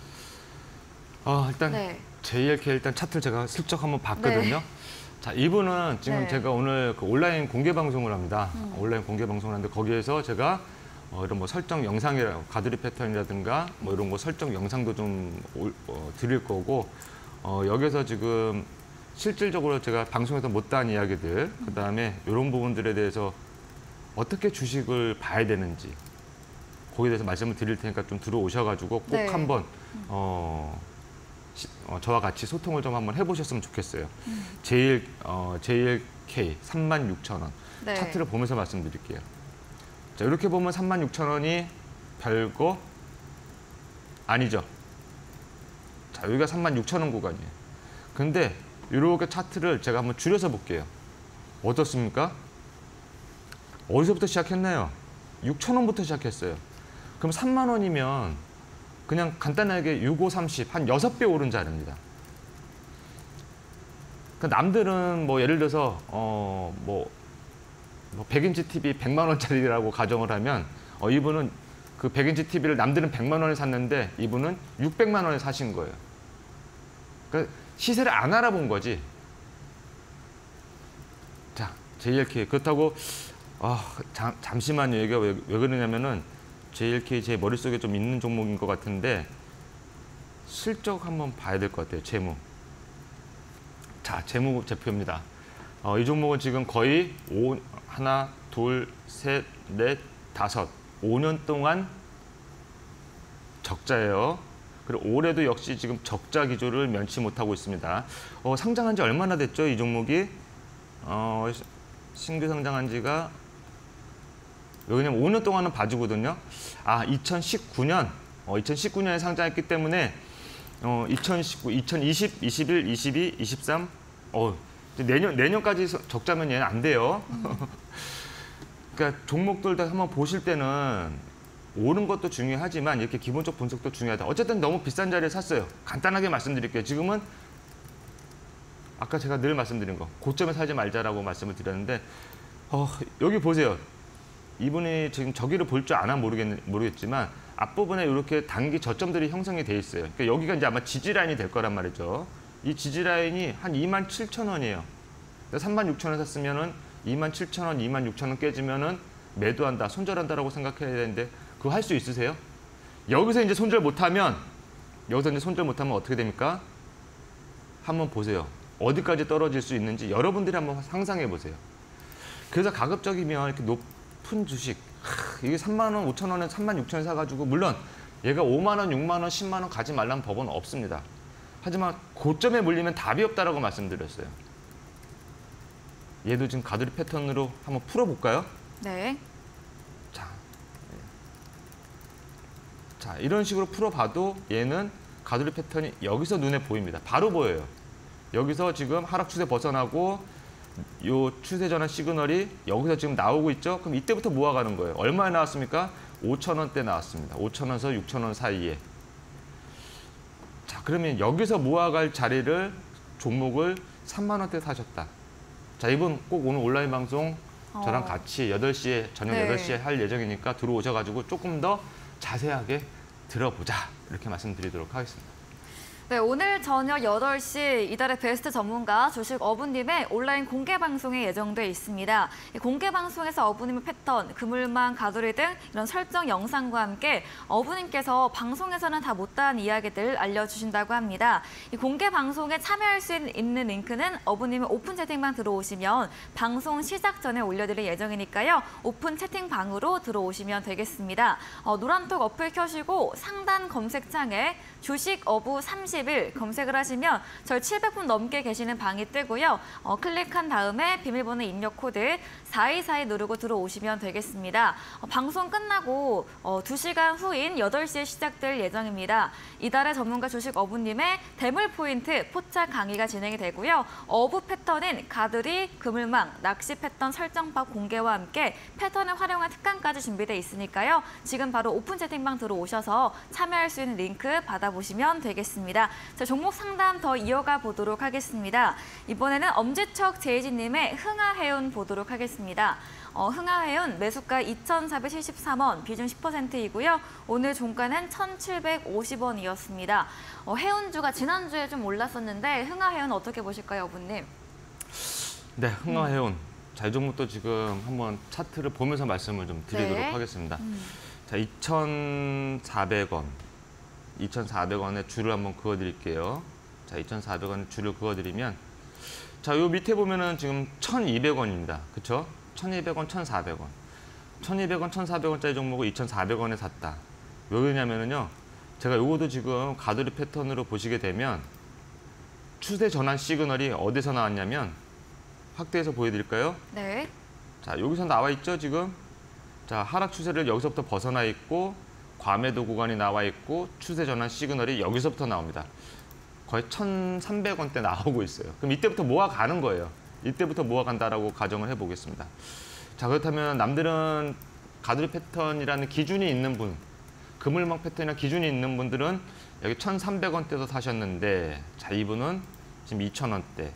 어, 일단 네. 제이엘케이 일단 차트를 제가 슬쩍 한번 봤거든요. 네. 자, 이분은 지금 네. 제가 오늘 그 온라인 공개 방송을 합니다. 음. 온라인 공개 방송을 하는데 거기에서 제가 어, 이런 뭐 설정 영상이라 가두리 패턴이라든가 뭐 이런 거 설정 영상도 좀 올, 어, 드릴 거고 어, 여기서 지금 실질적으로 제가 방송에서 못다한 이야기들 그 다음에 이런 부분들에 대해서 어떻게 주식을 봐야 되는지 거기에 대해서 말씀을 드릴 테니까 좀 들어오셔가지고 꼭 네. 한번 어, 시, 어, 저와 같이 소통을 좀 한번 해보셨으면 좋겠어요. 음. 제일 어, 제이엘케이 삼만 육천 원 네. 차트를 보면서 말씀드릴게요. 자, 이렇게 보면 삼만 육천 원이 별거 아니죠. 자, 여기가 삼만 육천 원 구간이에요. 근데 이렇게 차트를 제가 한번 줄여서 볼게요. 어떻습니까? 어디서부터 시작했나요? 육천 원부터 시작했어요. 그럼 삼만 원이면 그냥 간단하게 육오 삼십, 한 여섯 배 오른 자리입니다. 그러니까 남들은 뭐 예를 들어서 어 뭐 뭐 백 인치 티비 백만 원짜리라고 가정을 하면 어 이분은 그 백 인치 티비를 남들은 백만 원에 샀는데 이분은 육백만 원에 사신 거예요. 그러니까 시세를 안 알아본 거지. 자, 제이엘케이 그렇다고 아, 잠, 잠시만요. 얘기가 왜, 왜 그러냐면은 제이엘케이 제 머릿속에 좀 있는 종목인 것 같은데 실적 한번 봐야 될 것 같아요. 재무. 자, 재무제표입니다. 어, 이 종목은 지금 거의 오, 하나, 둘, 셋, 넷, 다섯, 오 년 동안 적자예요. 그리고 올해도 역시 지금 적자 기조를 면치 못하고 있습니다. 어, 상장한 지 얼마나 됐죠, 이 종목이? 어, 신규 상장한 지가 왜냐면 오 년 동안은 봐주거든요. 아, 이천십구 년, 어, 이천십구 년에 상장했기 때문에 어, 이천십구, 이천이십, 이십일, 이십이, 이십삼, 어, 내년 내년까지 적자면 얘는 안 돼요. 음. 그러니까 종목들 다 한번 보실 때는 오는 것도 중요하지만 이렇게 기본적 분석도 중요하다. 어쨌든 너무 비싼 자리에 샀어요. 간단하게 말씀드릴게요. 지금은 아까 제가 늘 말씀드린 거 고점에 살지 말자라고 말씀을 드렸는데 어, 여기 보세요. 이분이 지금 저기를 볼 줄 아나 모르겠, 모르겠지만 앞부분에 이렇게 단기 저점들이 형성이 돼 있어요. 그러니까 여기가 이제 아마 지지라인이 될 거란 말이죠. 이 지지라인이 한 이만 칠천 원이에요. 삼만 육천 원 샀으면은 이만 칠천 원, 이만 육천 원 깨지면은 매도한다, 손절한다라고 생각해야 되는데 그거 할 수 있으세요? 여기서 이제 손절 못하면 여기서 이제 손절 못하면 어떻게 됩니까? 한번 보세요. 어디까지 떨어질 수 있는지 여러분들이 한번 상상해 보세요. 그래서 가급적이면 이렇게 높은 주식 하, 이게 삼만 원, 오천 원에 삼만 육천 원 사가지고 물론 얘가 오만 원, 육만 원, 십만 원 가지 말라는 법은 없습니다. 하지만 고점에 물리면 답이 없다라고 말씀드렸어요. 얘도 지금 가두리 패턴으로 한번 풀어볼까요? 네. 자, 자 이런 식으로 풀어봐도 얘는 가두리 패턴이 여기서 눈에 보입니다. 바로 보여요. 여기서 지금 하락 추세 벗어나고 요 추세 전환 시그널이 여기서 지금 나오고 있죠? 그럼 이때부터 모아가는 거예요. 얼마에 나왔습니까? 오천 원대 나왔습니다. 오천 원에서 육천 원 사이에. 자, 그러면 여기서 모아갈 자리를 종목을 삼만 원대 사셨다. 자, 이분 꼭 오늘 온라인 방송 저랑 어. 같이 여덟 시에 저녁 네. 여덟 시에 할 예정이니까 들어오셔가지고 조금 더 자세하게 들어보자 이렇게 말씀드리도록 하겠습니다. 네, 오늘 저녁 여덟 시 이달의 베스트 전문가 주식 어부님의 온라인 공개 방송이 예정돼 있습니다. 이 공개 방송에서 어부님의 패턴, 그물망, 가두리 등 이런 설정 영상과 함께 어부님께서 방송에서는 다 못다한 이야기들 알려주신다고 합니다. 이 공개 방송에 참여할 수 있는 링크는 어부님의 오픈 채팅방 들어오시면 방송 시작 전에 올려드릴 예정이니까요. 오픈 채팅방으로 들어오시면 되겠습니다. 어, 노란톡 어플 켜시고 상단 검색창에 주식 어부 삼십 일 검색을 하시면 저희 칠백 분 넘게 계시는 방이 뜨고요. 어, 클릭한 다음에 비밀번호 입력 코드 사이사이 누르고 들어오시면 되겠습니다. 어, 방송 끝나고 어, 두 시간 후인 여덟 시에 시작될 예정입니다. 이달의 전문가 주식 어부님의 대물 포인트 포착 강의가 진행이 되고요. 어부 패턴인 가두리, 그물망, 낚시 패턴 설정법 공개와 함께 패턴을 활용한 특강까지 준비되어 있으니까요. 지금 바로 오픈 채팅방 들어오셔서 참여할 수 있는 링크 받아보시면 되겠습니다. 자, 종목 상담 더 이어가 보도록 하겠습니다. 이번에는 엄지척 제이지님의 흥하해운 보도록 하겠습니다. 어, 흥하해운 매수가 이천사백칠십삼 원, 비중 십 퍼센트이고요. 오늘 종가는 천칠백오십 원이었습니다. 어, 해운주가 지난주에 좀 올랐었는데 흥하해운 어떻게 보실까요, 어부님? 네, 흥하해운. 음. 자, 이 종목도 지금 한번 차트를 보면서 말씀을 좀 드리도록 네. 하겠습니다. 음. 자, 이천사백 원. 이천사백 원에 줄을 한번 그어드릴게요. 자, 이천사백 원에 줄을 그어드리면 자, 요 밑에 보면은 지금 천이백 원입니다. 그쵸? 천이백 원, 천사백 원. 천이백 원, 천사백 원짜리 종목을 이천사백 원에 샀다. 왜 그러냐면은요. 제가 요것도 지금 가두리 패턴으로 보시게 되면 추세 전환 시그널이 어디서 나왔냐면 확대해서 보여드릴까요? 네. 자, 여기서 나와 있죠, 지금? 자, 하락 추세를 여기서부터 벗어나 있고 과매도 구간이 나와 있고 추세 전환 시그널이 여기서부터 나옵니다. 거의 천삼백 원대 나오고 있어요. 그럼 이때부터 모아가는 거예요. 이때부터 모아간다라고 가정을 해보겠습니다. 자, 그렇다면 남들은 가두리 패턴이라는 기준이 있는 분, 그물망 패턴이나 기준이 있는 분들은 여기 천삼백 원대도 사셨는데 자, 이분은 지금 이천 원대,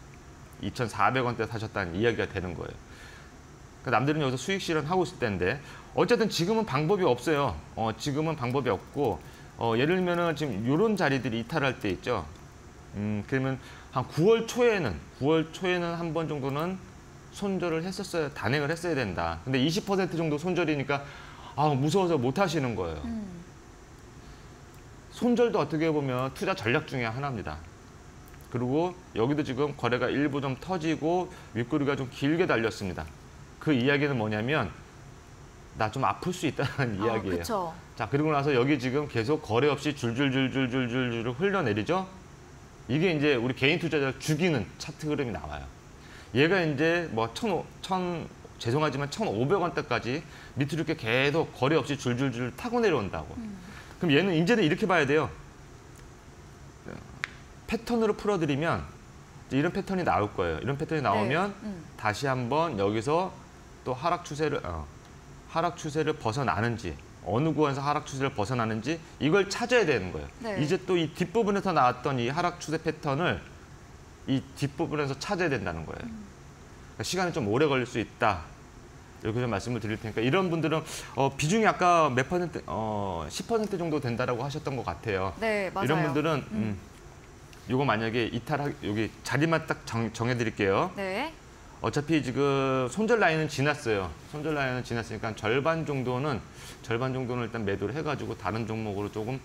이천사백 원대 사셨다는 이야기가 되는 거예요. 그러니까 남들은 여기서 수익 실현하고 있을 텐데 어쨌든 지금은 방법이 없어요. 어, 지금은 방법이 없고 어, 예를 들면은 지금 이런 자리들이 이탈할 때 있죠. 음, 그러면 한 구월 초에는 구월 초에는 한 번 정도는 손절을 했었어야 단행을 했어야 된다. 근데 이십 퍼센트 정도 손절이니까 아, 무서워서 못 하시는 거예요. 음. 손절도 어떻게 보면 투자 전략 중에 하나입니다. 그리고 여기도 지금 거래가 일부 좀 터지고 윗꼬리가 좀 길게 달렸습니다. 그 이야기는 뭐냐면 나 좀 아플 수 있다는 아, 이야기예요. 그쵸. 자, 그리고 나서 여기 지금 계속 거래 없이 줄줄줄줄줄줄 흘러내리죠. 이게 이제 우리 개인 투자자를 죽이는 차트 흐름이 나와요. 얘가 이제 뭐 천, 천 죄송하지만 천오백 원대까지 밑으로 이렇게 계속 거래 없이 줄줄줄 타고 내려온다고. 음. 그럼 얘는 이제는 이렇게 봐야 돼요. 패턴으로 풀어드리면 이런 패턴이 나올 거예요. 이런 패턴이 나오면 네. 음. 다시 한번 여기서 또 하락 추세를 어, 하락 추세를 벗어나는지 어느 구간에서 하락 추세를 벗어나는지 이걸 찾아야 되는 거예요. 네. 이제 또 이 뒷부분에서 나왔던 이 하락 추세 패턴을 이 뒷부분에서 찾아야 된다는 거예요. 음. 그러니까 시간이 좀 오래 걸릴 수 있다. 이렇게 좀 말씀을 드릴 테니까 이런 분들은 어, 비중이 아까 몇 퍼센트, 어, 십 퍼센트 정도 된다라고 하셨던 것 같아요. 네, 맞아요. 이런 분들은 음. 음, 이거 만약에 이탈하 여기 자리만 딱 정, 정해드릴게요. 네. 어차피 지금 손절 라인은 지났어요. 손절 라인은 지났으니까 절반 정도는 절반 정도는 일단 매도를 해가지고 다른 종목으로 조금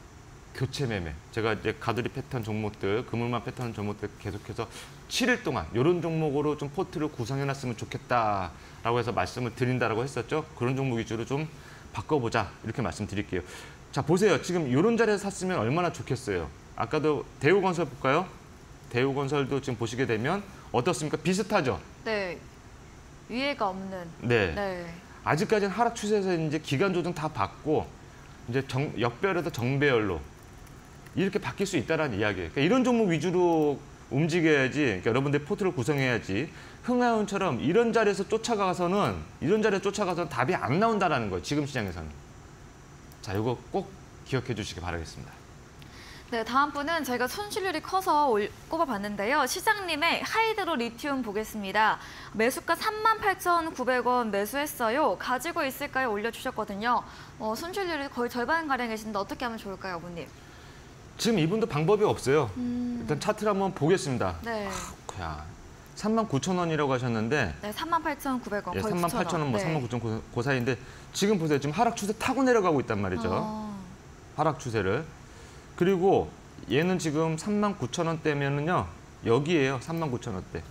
교체 매매. 제가 이제 가두리 패턴 종목들, 그물만 패턴 종목들 계속해서 칠 일 동안 이런 종목으로 좀 포트를 구성해놨으면 좋겠다라고 해서 말씀을 드린다라고 했었죠. 그런 종목 위주로 좀 바꿔보자 이렇게 말씀드릴게요. 자, 보세요. 지금 이런 자리에서 샀으면 얼마나 좋겠어요. 아까도 대우건설 볼까요? 대우건설도 지금 보시게 되면 어떻습니까? 비슷하죠? 네. 위에가 없는. 네. 네. 아직까지는 하락 추세에서 이제 기간 조정 다 받고 이제 정, 역배열에서 정배열로 이렇게 바뀔 수 있다는 이야기예요. 그러니까 이런 종목 위주로 움직여야지. 그러니까 여러분들 포트를 구성해야지. 흥하운처럼 이런 자리에서 쫓아가서는 이런 자리에 쫓아가서는 답이 안 나온다는 거예요. 지금 시장에서는. 자, 이거 꼭 기억해 주시기 바라겠습니다. 네, 다음 분은 저희가 손실률이 커서 올, 꼽아봤는데요. 시장님의 하이드로 리튬 보겠습니다. 매수가 삼만 팔천구백 원 매수했어요. 가지고 있을까요? 올려주셨거든요. 어, 손실률이 거의 절반가량 계신데 어떻게 하면 좋을까요, 어머님? 지금 이분도 방법이 없어요. 음... 일단 차트를 한번 보겠습니다. 네. 아, 삼만 구천 원이라고 하셨는데 네, 삼만 팔천구백 원, 예, 거의 삼만 팔천 원, 뭐 네. 삼만 구천 원 그 사이인데 지금 보세요. 지금 하락 추세 타고 내려가고 있단 말이죠. 어... 하락 추세를. 그리고 얘는 지금 삼만 구천 원대면은요. 여기에요. 삼만 구천 원대.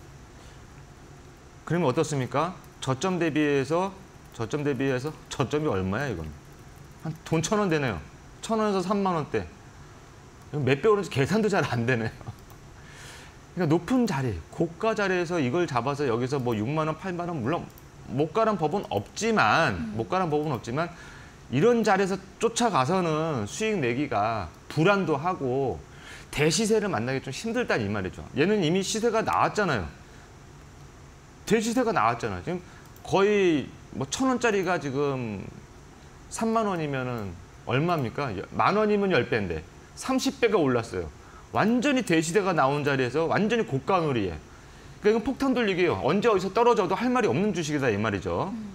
그러면 어떻습니까? 저점 대비해서 저점 대비해서 저점이 얼마야 이건? 한 돈 천 원 되네요. 천 원에서 삼만 원대. 몇 배 오른지 계산도 잘 안 되네요. 그러니까 높은 자리, 고가 자리에서 이걸 잡아서 여기서 뭐 육만 원, 팔만 원 물론 못 가란 법은 없지만 음. 못 가란 법은 없지만 이런 자리에서 쫓아가서는 수익 내기가 불안도 하고 대시세를 만나기 좀 힘들다는 이 말이죠. 얘는 이미 시세가 나왔잖아요. 대시세가 나왔잖아요. 지금 거의 뭐 천 원짜리가 지금 삼만 원이면은 얼마입니까? 만 원이면 열 배인데 삼십 배가 올랐어요. 완전히 대시세가 나온 자리에서 완전히 고가놀이에. 그러니까 이건 폭탄 돌리기예요. 언제 어디서 떨어져도 할 말이 없는 주식이다 이 말이죠. 음.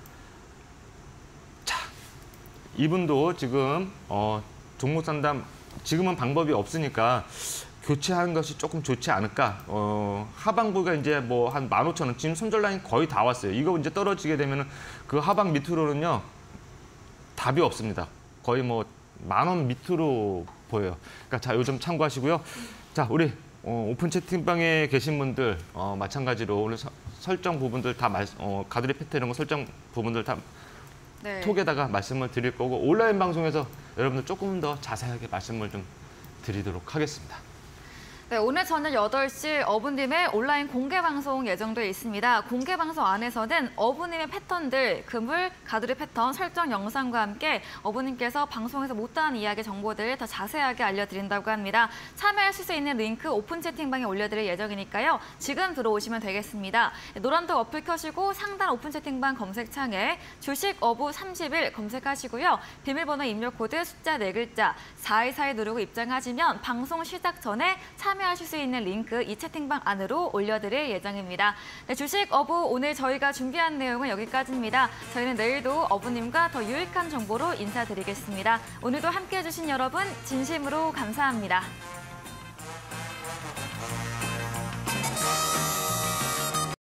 자, 이분도 지금 어, 종목 상담 지금은 방법이 없으니까 교체하는 것이 조금 좋지 않을까. 어, 하방부가 이제 뭐 한 만 오천 원 지금 손절 라인 거의 다 왔어요. 이거 이제 떨어지게 되면은 그 하방 밑으로는요 답이 없습니다. 거의 뭐 만 원 밑으로 보여요. 그러니까 자, 요즘 참고하시고요. 자, 우리 어, 오픈 채팅방에 계신 분들 어, 마찬가지로 오늘 서, 설정 부분들 다 말, 어, 가두리 패턴 이런 거 설정 부분들 다 네. 톡에다가 말씀을 드릴 거고 온라인 방송에서 여러분들 조금 더 자세하게 말씀을 좀 드리도록 하겠습니다. 네, 오늘 저녁 여덟 시 어부님의 온라인 공개 방송 예정되어 있습니다. 공개 방송 안에서는 어부님의 패턴들, 그물, 가두리 패턴 설정 영상과 함께 어부님께서 방송에서 못다한 이야기 정보들 더 자세하게 알려드린다고 합니다. 참여하실 수 있는 링크 오픈 채팅방에 올려드릴 예정이니까요. 지금 들어오시면 되겠습니다. 노란톡 어플 켜시고 상단 오픈 채팅방 검색창에 주식 어부 삼십일 검색하시고요. 비밀번호 입력 코드 숫자 네 글자 사이사이 누르고 입장하시면 방송 시작 전에 참 참여하실 수 있는 링크 이 채팅방 안으로 올려드릴 예정입니다. 네, 주식 어부 오늘 저희가 준비한 내용은 여기까지입니다. 저희는 내일도 어부님과 더 유익한 정보로 인사드리겠습니다. 오늘도 함께해 주신 여러분 진심으로 감사합니다.